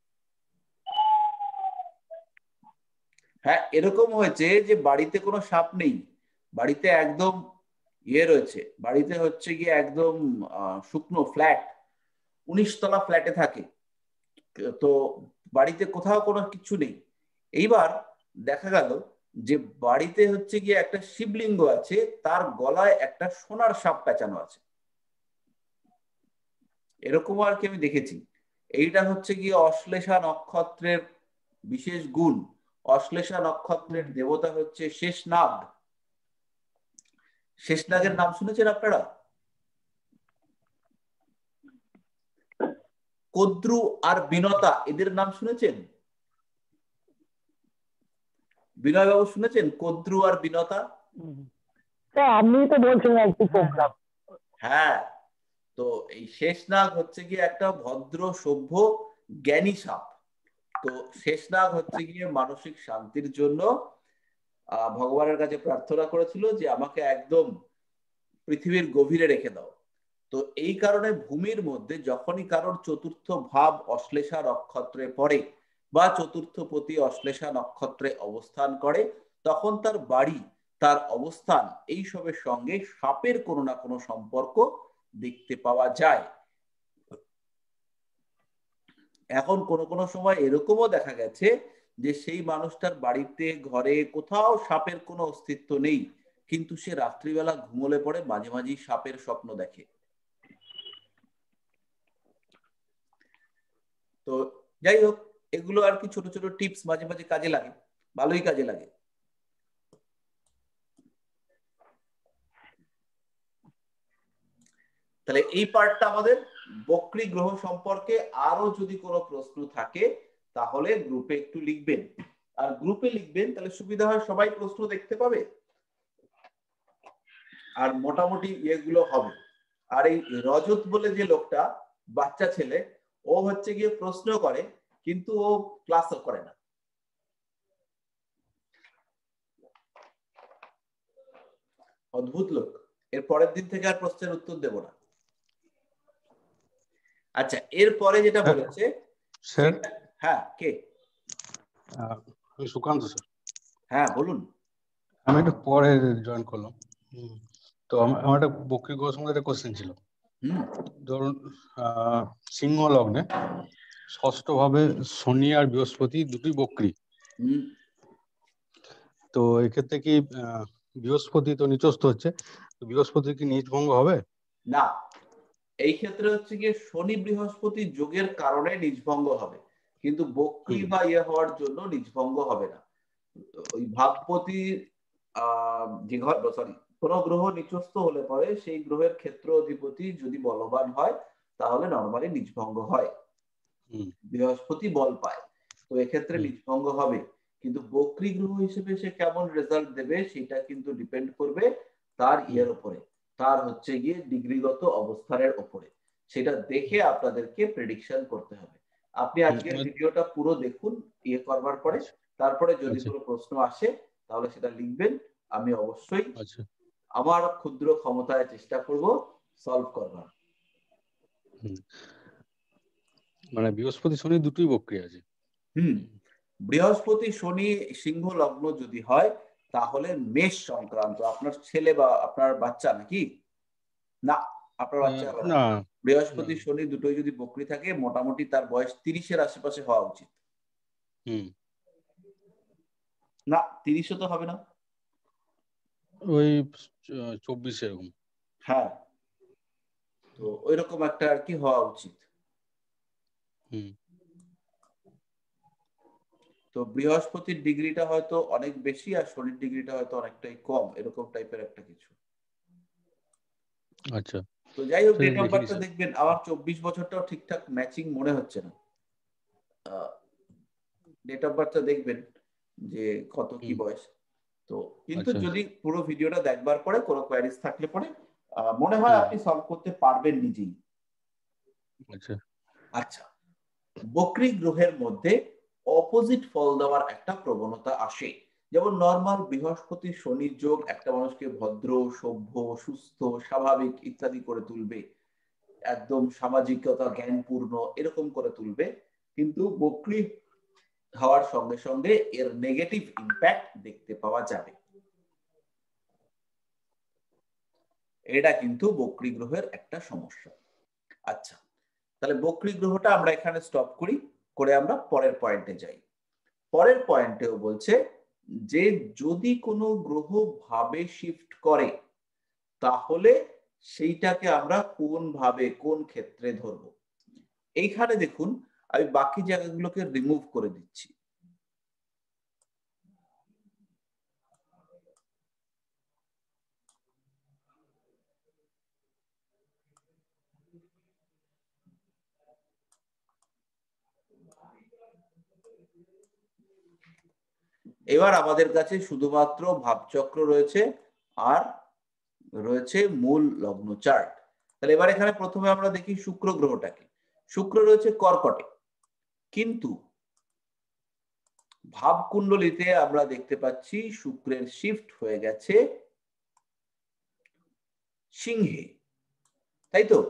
হ্যাঁ, এরকম হয়েছে যে বাড়িতে কোনো সাপ নেই, বাড়িতে একদম রয়েছে, বাড়িতে হচ্ছে গিয়ে একদম শুকনো ফ্ল্যাট, 19 তলা ফ্ল্যাটে থাকে, তো বাড়িতে কোথাও কোনো কিছু নেই। এইবার দেখা গেল যে বাড়িতে হচ্ছে গিয়ে একটা শিবলিঙ্গ আছে, তার গলায় একটা সোনার সাপ পেঁচানো আছে। এরকম আর কি আমি দেখেছি। এইটা হচ্ছে গিয়ে অশ্লেষা নক্ষত্রের বিশেষ গুণ। অশ্লেষা নক্ষত্রের দেবতা হচ্ছে শেষনাগ। শেষনাগের নাম শুনেছেন আপনারা? কদ্রু আর বিনতা, এদের নাম শুনেছেন? বিনয় বাবু শুনেছেন কদ্রু আর বিনতা? আপনি তো বলছেন আর কি প্রোগ্রাম। হ্যাঁ, তো এই শেষনাগ হচ্ছে গিয়ে একটা ভদ্র সভ্য জ্ঞানী সাপ। তো শেষনাগ হচ্ছে গিয়ে মানসিক শান্তির জন্য ভগবানের কাছে প্রার্থনা করেছিল যে আমাকে একদম পৃথিবীর গভীরে রেখে দাও। তো এই কারণে ভূমির মধ্যে যখনই কারোর চতুর্থ ভাব অশ্লেষা নক্ষত্রে পড়ে বা চতুর্থ পতি অশ্লেষা নক্ষত্রে অবস্থান করে, তখন তার বাড়ি, তার অবস্থান, এইসবের সঙ্গে সাপের কোনো না কোনো সম্পর্ক দেখতে পাওয়া যায়। এখন কোনো কোনো সময় এরকমও দেখা গেছে যে সেই মানুষটার বাড়িতে ঘরে কোথাও সাপের কোনো অস্তিত্ব নেই, কিন্তু সে রাত্রিবেলা ঘুমোলে পড়ে মাঝে মাঝেই সাপের স্বপ্ন দেখে। তো যাই হোক, এগুলো আর কি ছোট ছোট টিপস মাঝে মাঝে কাজে লাগে, ভালোই কাজে লাগে। তাহলে এই পার্টটা আমাদের। বক্রী গ্রহ সম্পর্কে আরো যদি কোনো প্রশ্ন থাকে তাহলে গ্রুপে একটু লিখবেন, আর গ্রুপে লিখবেন তাহলে সুবিধা হয়, সবাই প্রশ্ন দেখতে পাবে আর মোটামুটি ইয়েগুলো হবে। আর এই রজত বলে যে লোকটা, বাচ্চা ছেলে, ও হচ্ছে গিয়ে প্রশ্ন করে কিন্তু ও ক্লাসও করে না। অদ্ভুত লোক। এর পরের দিন থেকে আর প্রশ্নের উত্তর দেব না। আচ্ছা, এরপরে যেটা বলেছে স্যার। হ্যাঁ, কে? আমি সুকান্ত স্যার। হ্যাঁ, বলুন। আমি একটু পরে জয়েন করলাম। তো আমার একটা বক্রী গ্রহ সম্বন্ধে একটা কোশ্চেন ছিল। ধরুন সিংহ লগ্নে ষষ্ঠ ভাবে শনি আর বৃহস্পতি দুটোই বক্রী। তো এক্ষেত্রে কি বৃহস্পতি তো নিচস্থ হচ্ছে, তো বৃহস্পতি কি নিচ ভঙ্গ হবে? না, এই ক্ষেত্রে হচ্ছে গিয়ে শনি বৃহস্পতি যোগের কারণে নিজভঙ্গ হবে, কিন্তু বক্রী বা ইয়ে হওয়ার জন্য নিজভঙ্গ হবে না। ওই ভাবপতি যে ঘর, সরি, কোন গ্রহ নিচস্থ হলে পরে সেই গ্রহের ক্ষেত্র অধিপতি যদি বলবান হয় তাহলে নর্মালি নিজভঙ্গ হয়, বৃহস্পতি বল পায়, তো এক্ষেত্রে নিজভঙ্গ হবে। কিন্তু বক্রী গ্রহ হিসেবে সে কেমন রেজাল্ট দেবে সেটা কিন্তু ডিপেন্ড করবে তার ইয়ের উপরে, তার হচ্ছে গিয়ে ডিগ্রিগত অবস্থানের উপরে। সেটা দেখে আপনাদেরকে প্রেডিকশন করতে হবে। আপনি আজকের ভিডিওটা পুরো দেখুন ইয়ে করবার পরে, তারপরে যদি কোনো প্রশ্ন আসে তাহলে সেটা লিখবেন, আমি অবশ্যই আমার ক্ষুদ্র ক্ষমতায় চেষ্টা করব সলভ করবার। মানে বৃহস্পতি শনি দুটোই বক্রী আছে। বৃহস্পতি শনি সিংহ লগ্ন যদি হয় তাহলে মেষ সংক্রান্ত, আপনার ছেলে বা আপনার বাচ্চা নাকি? না, আপনার বাচ্চা হবে না। বৃহস্পতি শনি দুটোই যদি বক্রী থাকে মোটামুটি তার বয়স 30-এর আশেপাশে হওয়া উচিত। না 30 তো হবে না, ওই 24 এরকম। হ্যাঁ, তো ওইরকম একটা আর কি হওয়া উচিত। তো বৃহস্পতির ডিগ্রিটা হয়তো অনেক বেশি আর শনির ডিগ্রিটা হয়তো অনেকটাই কম, এরকম টাইপের একটা কিছু। আচ্ছা, তো যাই হোক, ডেট অফ বার্থটা দেখবেন আমার 24 বছরটাও ঠিকঠাক ম্যাচিং মনে হচ্ছে না। ডেট অফ বার্থটা দেখবেন যে কত কি বয়স। তো কিন্তু যদি পুরো ভিডিওটা দেখবার পরে কোনো কোয়ারিজ থাকলে পরে মনে হয় আপনি সলভ করতে পারবেন নিজেই। আচ্ছা, বকরি গ্রহের মধ্যে অপোজিট ফল দেওয়ার একটা প্রবণতা আসে। যেমন নর্মাল বৃহস্পতি শনির যোগ একটা মানুষকে ভদ্র, সভ্য, সুস্থ, স্বাভাবিক ইত্যাদি করে তুলবে, একদম সামাজিকতা জ্ঞানপূর্ণ এরকম করে তুলবে। কিন্তু বকরি হওয়ার সঙ্গে সঙ্গে এর নেগেটিভ ইম্প্যাক্ট দেখতে পাওয়া যাবে। এটা কিন্তু বকরি গ্রহের একটা সমস্যা। আচ্ছা, তাহলে বকরি গ্রহটা আমরা এখানে স্টপ করি, করে আমরা পরের পয়েন্টে যাই। পরের পয়েন্টেও বলছে যে যদি কোনো গ্রহ ভাবে শিফট করে তাহলে সেইটাকে আমরা কোন ভাবে কোন ক্ষেত্রে ধরব। এইখানে দেখুন আমি বাকি জায়গাগুলোকে রিমুভ করে দিচ্ছি। এবার আমাদের কাছে শুধুমাত্র ভাবচক্র রয়েছে আর রয়েছে মূল লগ্ন চার্ট। তাহলে এবার এখানে প্রথমে আমরা দেখি শুক্র গ্রহটাকে। শুক্র রয়েছে কর্কটে, কিন্তু ভাবকুণ্ডলিতে আমরা দেখতে পাচ্ছি শুক্রের শিফট হয়ে গেছে সিংহে, তাই তো?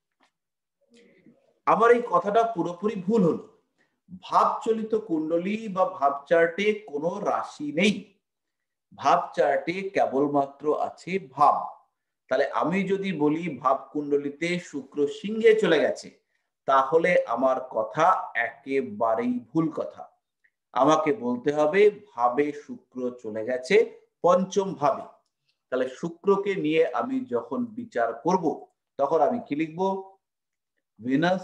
আমার এই কথাটা পুরোপুরি ভুল হলো। ভাবচলিত কুণ্ডলী বা ভাব চার্টে কোনো রাশি নেই, ভাব চার্টে কেবলমাত্র আছে ভাব। তাহলে আমি যদি বলি ভাব কুণ্ডলিতে শুক্র সিংহে চলে গেছে, তাহলে আমার কথা একেবারেই ভুল কথা। আমাকে বলতে হবে ভাবে শুক্র চলে গেছে পঞ্চম ভাবে। তাহলে শুক্রকে নিয়ে আমি যখন বিচার করব তখন আমি কি লিখব? ভিনাস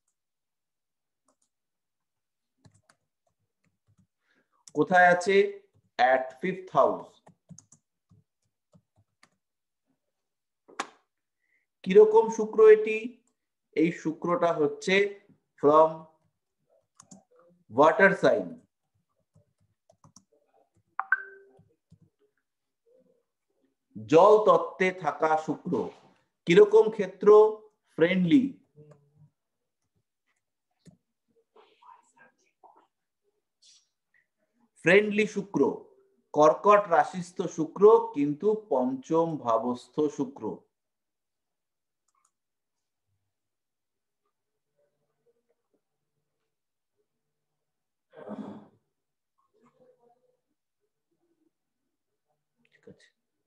কোথায় আছে? at 5th house। কিরকম শুক্র এটি? এই শুক্রটা হচ্ছে ফ্রম ওয়াটার সাইন, জল তত্ত্বে থাকা শুক্র। কিরকম ক্ষেত্র? ফ্রেন্ডলি। ফ্রেন্ডলি শুক্র, কর্কট রাশিস্থ শুক্র, কিন্তু পঞ্চম ভাবস্থ শুক্র। ঠিক আছে,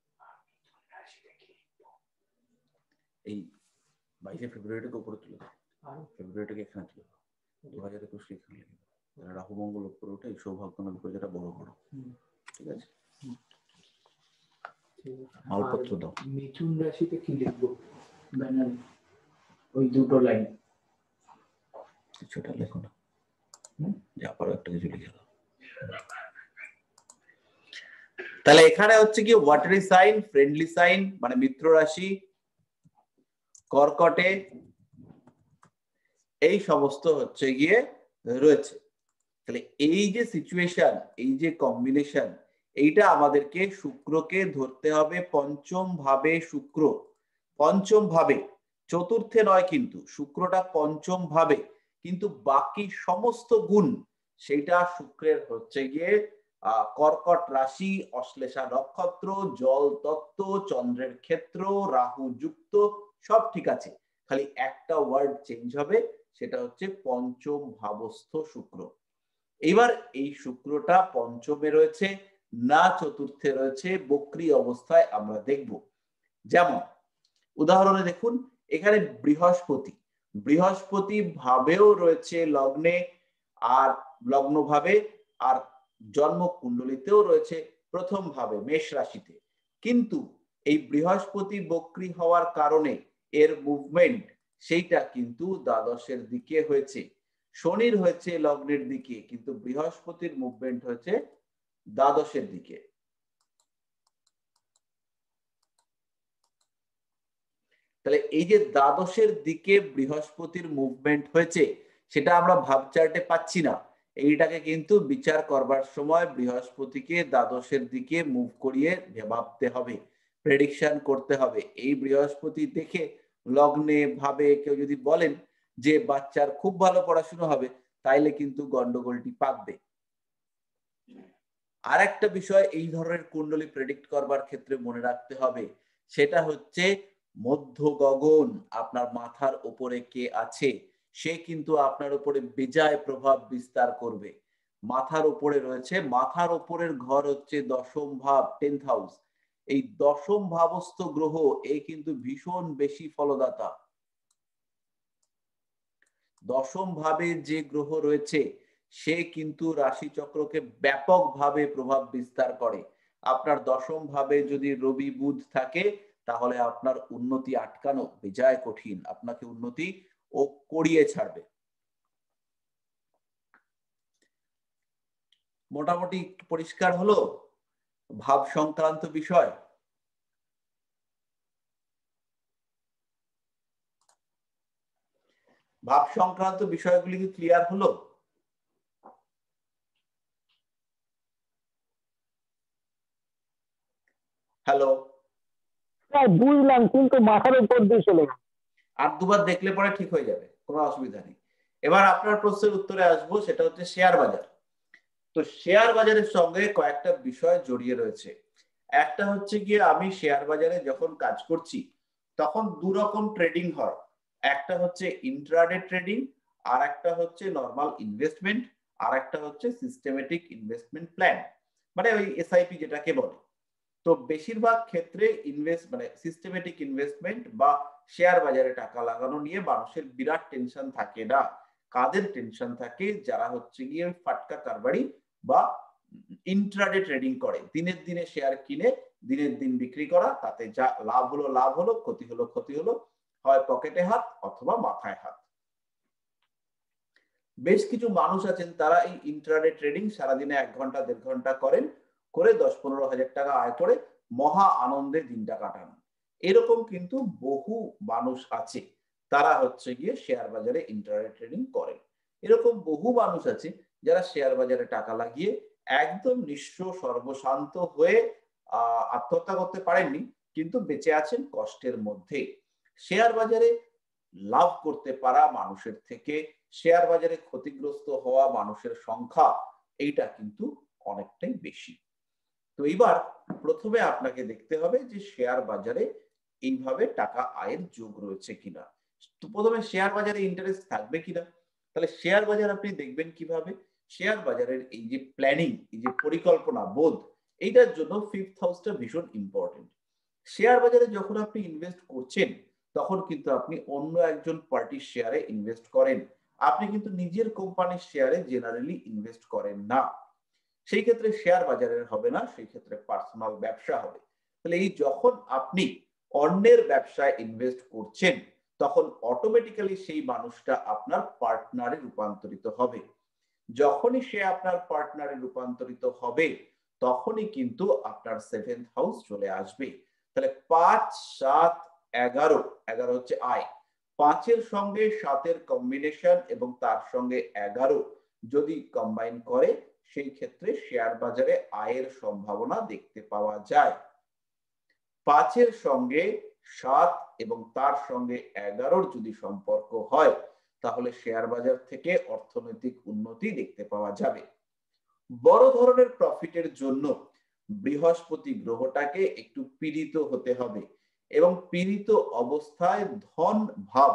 এই 22 ফেব্রুয়ারিটাকে উপরে তুলে দাও, ফেব্রুয়ারিটাকে এখানে তুলে দাও, 2021 এখানে লিখে দাও। রাহু মঙ্গল উপরে উঠে সৌভাগ্য নামে করে যেটা বড় বড়। ঠিক আছে, মালপত্র দাও। মিথুন রাশিতে কি লিখবো ব্যানারে? ওই দুটো লাইন কিছুটা লেখো না, যা পারো একটা কিছু লিখে দাও। তাহলে এখানে হচ্ছে কি ওয়াটারি সাইন, ফ্রেন্ডলি সাইন মানে মিত্র রাশি, কর্কটে এই সমস্ত হচ্ছে গিয়ে রয়েছে। তাহলে এই যে সিচুয়েশন, এই যে কম্বিনেশন, এইটা আমাদেরকে শুক্রকে ধরতে হবে পঞ্চম ভাবে। শুক্র পঞ্চম ভাবে, চতুর্থে নয়, কিন্তু শুক্রটা পঞ্চম ভাবে, কিন্তু বাকি সমস্ত গুণ সেটা শুক্রের হচ্ছে গিয়ে কর্কট রাশি, অশ্লেষা নক্ষত্র, জল তত্ত্ব, চন্দ্রের ক্ষেত্র, রাহু যুক্ত, সব ঠিক আছে। খালি একটা ওয়ার্ড চেঞ্জ হবে, সেটা হচ্ছে পঞ্চম ভাবস্থ শুক্র। এবার এই শুক্রটা পঞ্চমে রয়েছে না চতুর্থে রয়েছে, বক্রী অবস্থায় আমরা দেখব। যেমন উদাহরণে দেখুন, এখানে বৃহস্পতি, বৃহস্পতি ভাবেও রয়েছে লগ্নে, আর লগ্ন ভাবে আর জন্ম কুণ্ডলিতেও রয়েছে প্রথম ভাবে মেষ রাশিতে। কিন্তু এই বৃহস্পতি বক্রী হওয়ার কারণে এর মুভমেন্ট সেইটা কিন্তু দ্বাদশের দিকে হয়েছে। শনির হয়েছে লগ্নের দিকে, কিন্তু বৃহস্পতির মুভমেন্ট হয়েছে দ্বাদশের দিকে। তাহলে এই যে দ্বাদশের দিকে বৃহস্পতির মুভমেন্ট হয়েছে সেটা আমরা ভাব চার্টে পাচ্ছি না। এইটাকে কিন্তু বিচার করবার সময় বৃহস্পতিকে দ্বাদশের দিকে মুভ করিয়ে ভাবতে হবে, প্রেডিকশন করতে হবে। এই বৃহস্পতি দেখে লগ্নে ভাবে কেউ যদি বলেন যে বাচ্চার খুব ভালো পড়াশোনা হবে, তাইলে কিন্তু গন্ডগোলটি পাকবে। আর একটা বিষয় এই ধরনের কুণ্ডলী প্রেডিক্ট করবার ক্ষেত্রে মনে রাখতে হবে, সেটা হচ্ছে মধ্য গগন, আপনার মাথার উপরে কে আছে সে কিন্তু আপনার উপরে বেজায় প্রভাব বিস্তার করবে। মাথার উপরে রয়েছে, মাথার উপরের ঘর হচ্ছে দশম ভাব, 10th হাউস। এই দশম ভাবস্থ গ্রহ এই কিন্তু ভীষণ বেশি ফলদাতা। দশম ভাবে যে গ্রহ রয়েছে সে কিন্তু রাশিচক্রকে ব্যাপকভাবে প্রভাব বিস্তার করে। আপনার দশম ভাবে যদি রবি বুধ থাকে তাহলে আপনার উন্নতি আটকানো বেজায় কঠিন, আপনাকে উন্নতি ও করিয়ে ছাড়বে। মোটামুটি পরিষ্কার হলো ভাব সংক্রান্ত বিষয়। ভাব সংক্রান্ত বিষয়গুলি কি ক্লিয়ার হলো? হ্যালো, বুঝলাম, কিন্তু মাথার উপর দিয়ে চলে গেল। আর দুবার দেখলে পরে ঠিক হয়ে যাবে, কোনো অসুবিধা নেই। এবার আপনার প্রশ্নের উত্তরে আসবো, সেটা হচ্ছে শেয়ার বাজার। তো শেয়ার বাজারের সঙ্গে কয়েকটা বিষয় জড়িয়ে রয়েছে। একটা হচ্ছে গিয়ে আমি শেয়ার বাজারে যখন কাজ করছি তখন দু রকম ট্রেডিং হয়। একটা হচ্ছে ইন্ট্রাডে ট্রেডিং, আর একটা হচ্ছে নরমাল ইনভেস্টমেন্ট, আর একটা হচ্ছে সিস্টেমেটিক ইনভেস্টমেন্ট প্ল্যান, মানে ওই এসআইপি যেটাকে বলে। তো বেশিরভাগ ক্ষেত্রে মানে সিস্টেমেটিক ইনভেস্টমেন্ট বা শেয়ার বাজারে টাকা লাগানো নিয়ে মানুষের বিরাট টেনশন থাকে না। কাদের টেনশন থাকে? যারা হচ্ছে গিয়ে ফাটকা কারবারি বা ইন্ট্রাডে ট্রেডিং করে, দিনের দিনে শেয়ার কিনে দিনের দিন বিক্রি করা, তাতে যা লাভ হলো লাভ হলো, ক্ষতি হলো ক্ষতি হলো, হয় পকেটে হাত অথবা মাথায় হাত। বেশ কিছু মানুষ আছেন তারা এই ইন্ট্রাডে ট্রেডিং সারাদিনে 1 ঘন্টা 1.5 ঘন্টা করেন, করে 10-15 হাজার টাকা আয় করে মহা আনন্দে দিনটা কাটান। এরকম কিন্তু বহু মানুষ আছে, তারা হচ্ছে গিয়ে শেয়ার বাজারে ইন্ট্রাডে ট্রেডিং করেন। এরকম বহু মানুষ আছে যারা শেয়ার বাজারে টাকা লাগিয়ে একদম নিঃস্ব সর্বশান্ত হয়ে আত্মহত্যা করতে পারেননি, কিন্তু বেঁচে আছেন কষ্টের মধ্যে। শেয়ার বাজারে লাভ করতে পারা মানুষের থেকে শেয়ার বাজারে ক্ষতিগ্রস্ত হওয়া মানুষের সংখ্যা এইটা কিন্তু অনেকটাই বেশি। তো এবার প্রথমে আপনাকে দেখতে হবে যে শেয়ার বাজারে এইভাবে টাকা আয়ের যোগ রয়েছে কিনা। তো প্রথমে শেয়ার বাজারে ইন্টারেস্ট থাকবে কিনা। তাহলে শেয়ার বাজার আপনি দেখবেন কিভাবে? শেয়ার বাজারের এই যে প্ল্যানিং, এই যে পরিকল্পনা বোধ, এইটার জন্য 5th হাউসটা ভীষণ ইম্পর্টেন্ট। শেয়ার বাজারে যখন আপনি ইনভেস্ট করছেন তখন কিন্তু আপনি অন্য একজন পার্টির শেয়ারে ইনভেস্ট করেন, আপনি কিন্তু নিজের কোম্পানির শেয়ারে জেনারেলি ইনভেস্ট করেন না। সেই ক্ষেত্রে শেয়ার বাজারের হবে না, সেই ক্ষেত্রে পার্সোনাল ব্যবসা হবে। তাহলে এই যখন আপনি অন্যের ব্যবসায় ইনভেস্ট করছেন তখন অটোমেটিক্যালি সেই মানুষটা আপনার পার্টনারে রূপান্তরিত হবে। যখনই সে আপনার পার্টনারে রূপান্তরিত হবে তখনই কিন্তু আপনার 7th হাউস চলে আসবে। তাহলে 5, 7, 11, 11 হচ্ছে আয়, 5-এর সঙ্গে 7-এর কম্বিনেশন এবং তার সঙ্গে 11 যদি কম্বাইন করে সেই ক্ষেত্রে শেয়ার বাজারে আয়ের সম্ভাবনা দেখতে পাওয়া যায়। 5-এর সঙ্গে 7 এবং তার সঙ্গে 11-র যদি সম্পর্ক হয় তাহলে শেয়ার বাজার থেকে অর্থনৈতিক উন্নতি দেখতে পাওয়া যাবে। বড় ধরনের প্রফিটের জন্য বৃহস্পতি গ্রহটাকে একটু পীড়িত হতে হবে, এবং পীড়িত অবস্থায় ধন ভাব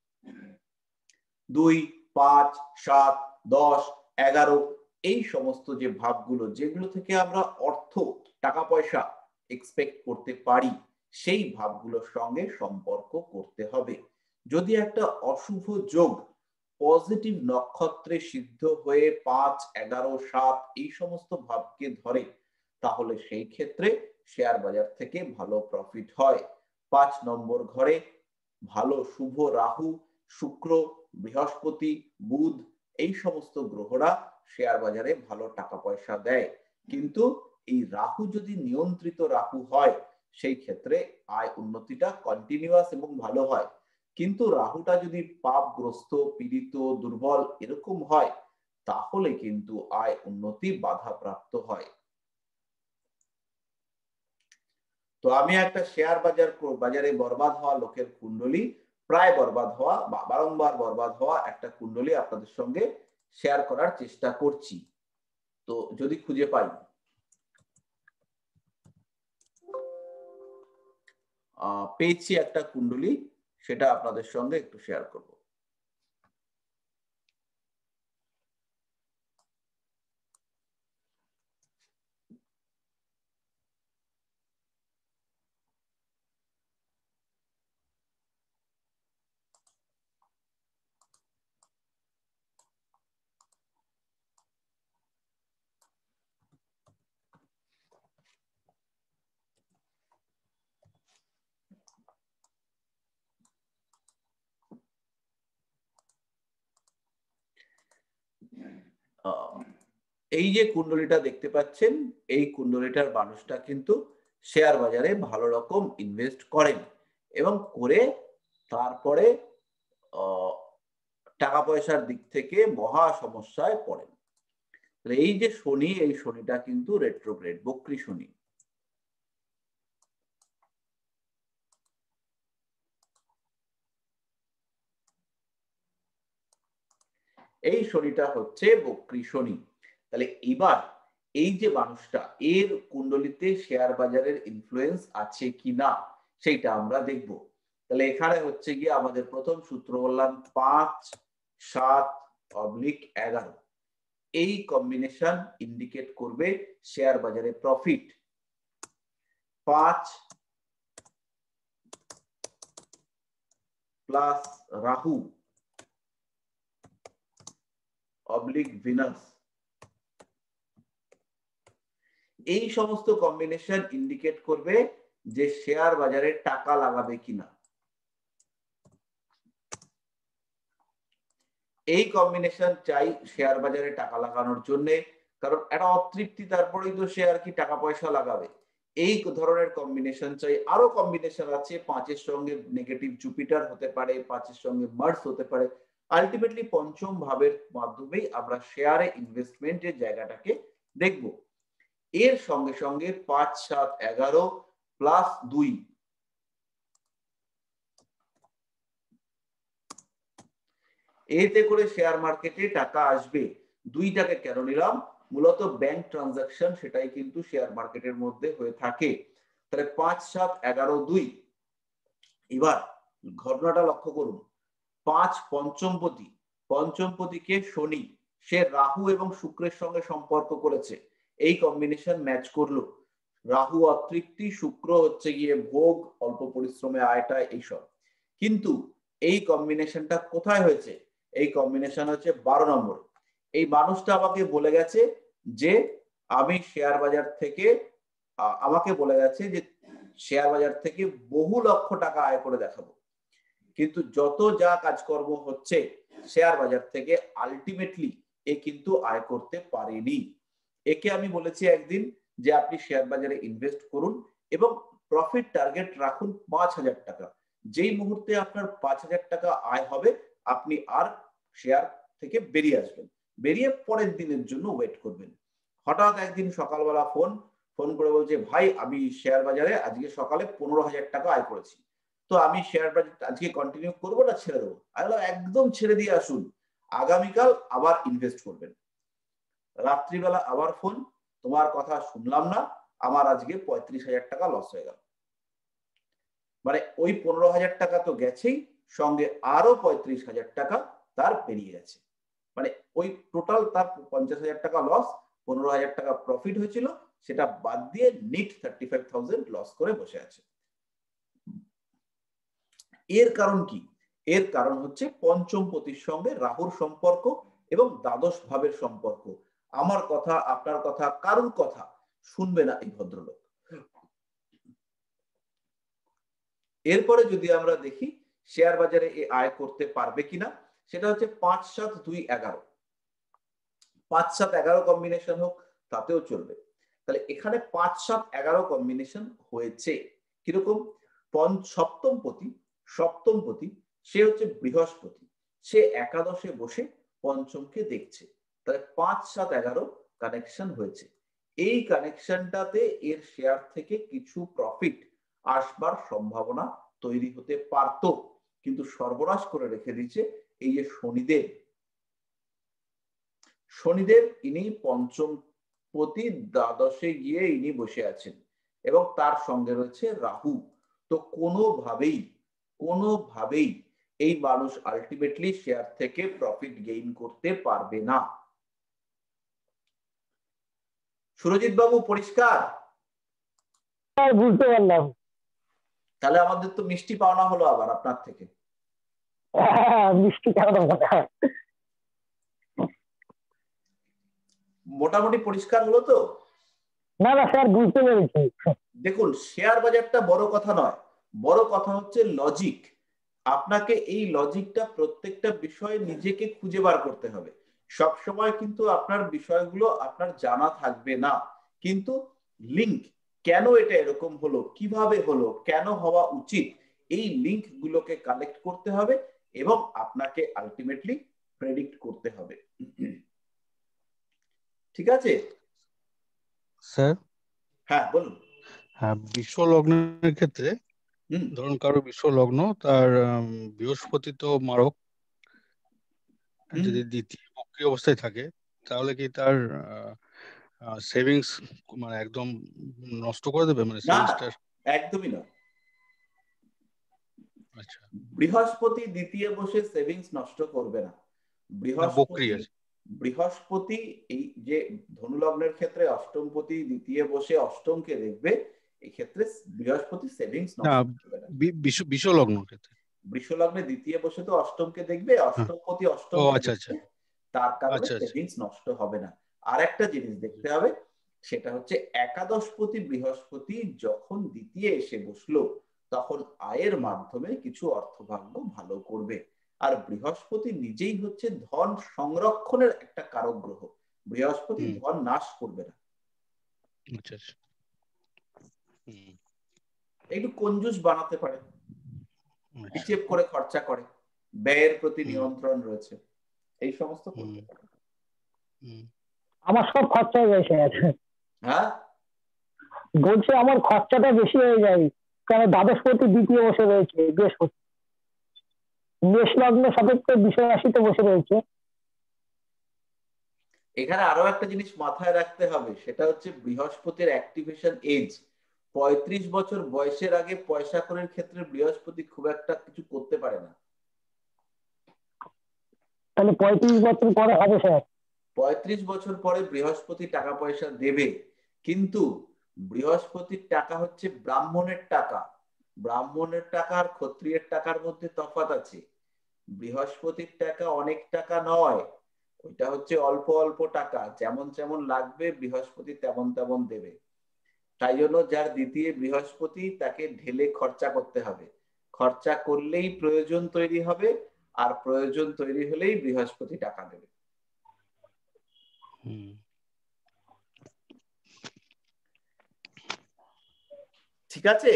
2, 5, 7, 10, 11 এই সমস্ত যে ভাবগুলো যেগুলো থেকে আমরা অর্থ টাকা পয়সা এক্সপেক্ট করতে পারি সেই ভাবগুলোর সঙ্গে সম্পর্ক করতে হবে। যদি একটা অশুভ যোগ পজিটিভ নক্ষত্রে সিদ্ধ হয়ে 5, 11, 7 এই সমস্ত ভাবকে ধরে, তাহলে সেই ক্ষেত্রে শেয়ার বাজার থেকে ভালো প্রফিট হয়। 5 নম্বর ঘরে ভালো শুভ রাহু, শুক্র, বৃহস্পতি, বুধ এই সমস্ত গ্রহরা শেয়ার বাজারে ভালো টাকা পয়সা দেয়। কিন্তু এই রাহু যদি নিয়ন্ত্রিত রাহু হয়, সেই ক্ষেত্রে আয় উন্নতিটা কন্টিনিউয়াস এবং ভালো হয়। কিন্তু রাহুটা যদি পাপগ্রস্ত, পীড়িত, দুর্বল এরকম হয়, তাহলে কিন্তু আয় উন্নতি বাধাপ্রাপ্ত হয়। তো আমি একটা শেয়ার বাজারে বরবাদ হওয়া লোকের কুণ্ডলী, প্রায় বরবাদ হওয়া বা বারংবার বরবাদ হওয়া একটা কুণ্ডলী আপনাদের সঙ্গে শেয়ার করার চেষ্টা করছি। তো যদি খুঁজে পাই, পেয়েছি একটা কুণ্ডলী, সেটা আপনাদের সঙ্গে একটু শেয়ার করব। এই যে কুণ্ডলীটা দেখতে পাচ্ছেন, এই কুণ্ডলীটার মানুষটা কিন্তু শেয়ার বাজারে ভালো রকম ইনভেস্ট করেন এবং করে তারপরে টাকা পয়সার দিক থেকে মহা সমস্যায় পড়েন। এই যে শনি, এই শনিটা কিন্তু রেট্রোগ্রেড, বক্রী শনি। এই শনিটা হচ্ছে বক্রী শনি। তাহলে এবার এই যে মানুষটা, এর কুণ্ডলিতে শেয়ার বাজারের ইনফ্লুয়েন্স আছে কিনা সেইটা আমরা দেখব। তাহলে এখানে হচ্ছে গিয়ে আমাদের প্রথম সূত্র বললাম 5, 7, 11 এই কম্বিনেশন ইন্ডিকেট করবে শেয়ার বাজারে প্রফিট। 5 প্লাস রাহু ভিনাস, এই সমস্ত কম্বিনেশন ইন্ডিকেট করবে যে শেয়ার বাজারে টাকা লাগাবে কিনা। এই কম্বিনেশন চাই শেয়ার বাজারে টাকা লাগানোর জন্য, কারণ একটা অতৃপ্তি, তারপরেই তো শেয়ার কি টাকা পয়সা লাগাবে। এই ধরনের কম্বিনেশন চাই। আরো কম্বিনেশন আছে, 5-এর সঙ্গে নেগেটিভ জুপিটার হতে পারে, 5-এর সঙ্গে মার্স হতে পারে। আলটিমেটলি পঞ্চম ভাবের মাধ্যমেই আমরা শেয়ারে ইনভেস্টমেন্টের জায়গাটাকে দেখব। এর সঙ্গে সঙ্গে 5, 7, 11 প্লাস 2, এতে করে শেয়ার মার্কেটে টাকা আসবে। 2টাকে কেন নিলাম? মূলত ব্যাংক ট্রানজাকশন, সেটাই কিন্তু শেয়ার মার্কেটের মধ্যে হয়ে থাকে। তাহলে 5, 7, 11, 2। এবার ঘটনাটা লক্ষ্য করুন। 5 পঞ্চমপতি, পঞ্চমপতিকে শনি, সে রাহু এবং শুক্রের সঙ্গে সম্পর্ক করেছে। এই কম্বিনেশন ম্যাচ করলো। রাহু অতৃপ্তি, শুক্র হচ্ছে গিয়ে ভোগ, অল্প পরিশ্রমে আয়টা, এইসব। কিন্তু এই কম্বিনেশনটা কোথায় হয়েছে? এই কম্বিনেশন হচ্ছে 12 নম্বর। এই মানুষটা আমাকে বলে গেছে যে আমি শেয়ার বাজার থেকে, আমাকে বলে গেছে যে শেয়ার বাজার থেকে বহু লক্ষ টাকা আয় করে দেখাবো। কিন্তু যত যা কাজকর্ম হচ্ছে শেয়ার বাজার থেকে, আলটিমেটলি এ কিন্তু আয় করতে পারেনি। একে আমি বলেছি একদিন যে আপনি শেয়ার বাজারে ইনভেস্ট করুন এবং প্রফিট টার্গেট রাখুন 5,000 টাকা। যেই মুহূর্তে আপনার 5,000 টাকা আয় হবে, আপনি আর শেয়ার থেকে বেরিয়ে আসবেন, বেরিয়ে পরের দিনের জন্য ওয়েট করবেন। হঠাৎ একদিন সকালবেলা ফোন করে বলছে, ভাই আমি শেয়ার বাজারে আজকে সকালে 15,000 টাকা আয় করেছি, তো আমি শেয়ার বাজার আজকে কন্টিনিউ করবো না ছেড়ে দেবো? একদম ছেড়ে দিয়ে আসুন, আগামীকাল আবার ইনভেস্ট করবেন। রাত্রিবেলা আবার ফোন, তোমার কথা শুনলাম না, আমার আজকে 35,000 টাকা লস হয়ে গেল। মানে ওই 15,000 টাকা তো গেছেই, সঙ্গে আরো 35,000 টাকা তার বেরিয়ে গেছে। মানে ওই টোটাল তার 50,000 টাকা লস, 15,000 টাকা প্রফিট হয়েছিল, সেটা বাদ দিয়ে নিট 35,000 লস করে বসে আছে। এর কারণ কি? এর কারণ হচ্ছে পঞ্চম পতির সঙ্গে রাহুর সম্পর্ক এবং দ্বাদশ ভাবের সম্পর্ক। আমার কথা, আপনার কথা, কারোর কথা শুনবে না এই ভদ্রলোক। এরপরে যদি আমরা দেখি শেয়ার বাজারে এ আয় করতে পারবে কিনা, সেটা হচ্ছে 5, 7, 2, 11। 5, 7, 11 কম্বিনেশন হোক তাতেও চলবে। তাহলে এখানে 5, 7, 11 কম্বিনেশন হয়েছে। কিরকম? সপ্তম পতি সে হচ্ছে বৃহস্পতি, সে একাদশে বসে পঞ্চমকে দেখছে। তাহলে 5, 7, 11 কানেকশন হয়েছে। এই কানেকশনটাতে এর শেয়ার থেকে কিছু প্রফিট আসবার সম্ভাবনা তৈরি হতে পারত, কিন্তু সর্বনাশ করে রেখে দিয়েছে এই যে শনিদেব। ইনি পঞ্চম পতি, দ্বাদশে গিয়ে ইনি বসে আছেন এবং তার সঙ্গে রয়েছে রাহু। তো কোনোভাবেই এই মানুষ আলটিমেটলি শেয়ার থেকে প্রফিট গেইন করতে পারবে না। সুরজিৎ বাবু পরিষ্কার? বুঝতে পারলাম। তাহলে আমাদের তো মিষ্টি পাওনা হলো আবার আপনার থেকে। মিষ্টি খাওয়ানো কথা। মোটামুটি পরিষ্কার হলো তো? না না স্যার, বুঝতে পেরেছি। দেখুন, শেয়ার বাজারটা বড় কথা নয়, বড় কথা হচ্ছে লজিক। আপনাকে এই লজিকটা প্রত্যেকটা বিষয়ে নিজেকে খুঁজে বার করতে হবে। সব সময় কিন্তু আপনার বিষয়গুলো আপনার জানা থাকবে না, কিন্তু লিংক, কেন এটা এরকম হলো, কিভাবে হলো, কেন হওয়া উচিত, এই লিংক গুলোকে কালেক্ট করতে হবে এবং আপনাকে আলটিমেটলি প্রেডিক্ট করতে হবে। ঠিক আছে স্যার? হ্যাঁ বলুন। হ্যাঁ, বিশ্ব লগ্নের ক্ষেত্রে ধরুন কারো বিশ্ব লগ্ন, তার বৃহস্পতি তো মারক, যদি দ্বিতীয় বক্রী অবস্থায় থাকে তাহলে কি তার সেভিংস মানে একদম নষ্ট করে দেবে, মানে সেভিংসটা? একদমই না। আচ্ছা, বৃহস্পতি দ্বিতীয় বসে সেভিংস নষ্ট করবে না। বৃহস্পতি এই যে ধনু লগ্নের ক্ষেত্রে অষ্টমপতি দ্বিতীয় বসে অষ্টমকে দেখবে, এই ক্ষেত্রে বৃহস্পতি সেভিংস নষ্ট করবে না। বিশ্ব লগ্নের ক্ষেত্রে বৃষ লগ্নে দ্বিতীয় বসে তো অষ্টমকে দেখবে, অষ্টমপতি অষ্টমকে দেখবে, তার কারণে সেভিংস নষ্ট হবে না। আর একটা জিনিস দেখতে হবে, সেটা হচ্ছে একাদশপতি বৃহস্পতি যখন দ্বিতীয় এসে বসলো তখন আয়ের মাধ্যমে কিছু অর্থভাগ্য ভালো করবে। আর বৃহস্পতি নিজেই হচ্ছে ধন সংরক্ষণের একটা কারক গ্রহ, বৃহস্পতি ধন নাশ করবে না। একটু কঞ্জুস বানাতে পারে, হিসেব করে খরচা করে, ব্যয়ের প্রতি নিয়ন্ত্রণ রয়েছে, এই সমস্ত করতে পারে। আমার সব খরচা হয়ে যায়। হ্যাঁ বলছে আমার খরচাটা বেশি হয়ে যায়, কারণ দ্বাদশপতি দ্বিতীয় বসে রয়েছে বৃহস্পতি, মেষ লগ্ন সাপেক্ষে বিষয় রাশিতে বসে রয়েছে। এখানে আরো একটা জিনিস মাথায় রাখতে হবে, সেটা হচ্ছে বৃহস্পতির অ্যাক্টিভেশন এজ 35 বছর বয়সের আগে পয়সা করের ক্ষেত্রে বৃহস্পতি খুব একটা কিছু করতে পারে না। তাহলে 35 বছর পরে হবে স্যার? 35 বছর পরে বৃহস্পতি টাকা পয়সা দেবে, কিন্তু বৃহস্পতির টাকা হচ্ছে ব্রাহ্মণের টাকা। ব্রাহ্মণের টাকা আর ক্ষত্রিয়ের টাকার মধ্যে তফাৎ আছে। বৃহস্পতির টাকা অনেক টাকা নয়, ওইটা হচ্ছে অল্প অল্প টাকা, যেমন যেমন লাগবে বৃহস্পতি তেমন তেমন দেবে। তাই জন্য যার দ্বিতীয় বৃহস্পতি তাকে ঢেলে খরচা করতে হবে, খরচা করলেই প্রয়োজন তৈরি হবে, আর প্রয়োজন তৈরি হলেই বৃহস্পতি টাকা দেবে। ঠিক আছে?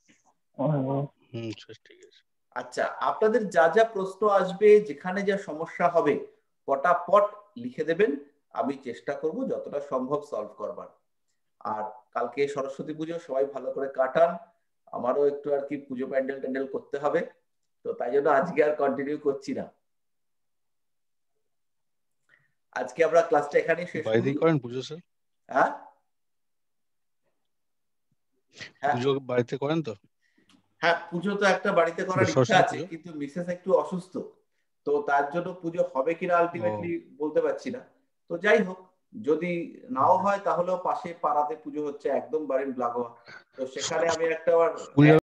আচ্ছা, আপনাদের যা যা প্রশ্ন আসবে, যেখানে যা সমস্যা হবে পটাপট লিখে দেবেন, আমি চেষ্টা করব যতটা সম্ভব সলভ করবার। আর কালকে সরস্বতী পুজো, সবাই ভালো করে কাটান। আমারও একটু আর কি পুজো প্যান্ডেল ট্যান্ডেল করতে হবে, তো তাই জন্য আজকে আর কন্টিনিউ করছি না। আজকে আমরা ক্লাসটা এখানেই শেষ করি। করেন পুজো স্যার? হ্যাঁ পুজো বাড়িতে করেন তো? হ্যাঁ, পুজো তো একটা বাড়িতে করার ইচ্ছা আছে, কিন্তু মিসেস একটু অসুস্থ, তো তার জন্য পুজো হবে কিনা আলটিমেটলি বলতে পারছি না। তো যাই হোক, যদি নাও হয় তাহলেও পাশে পাড়াতে পুজো হচ্ছে, একদম বাড়ির লাগোয়া, তো সেখানে আমি একটা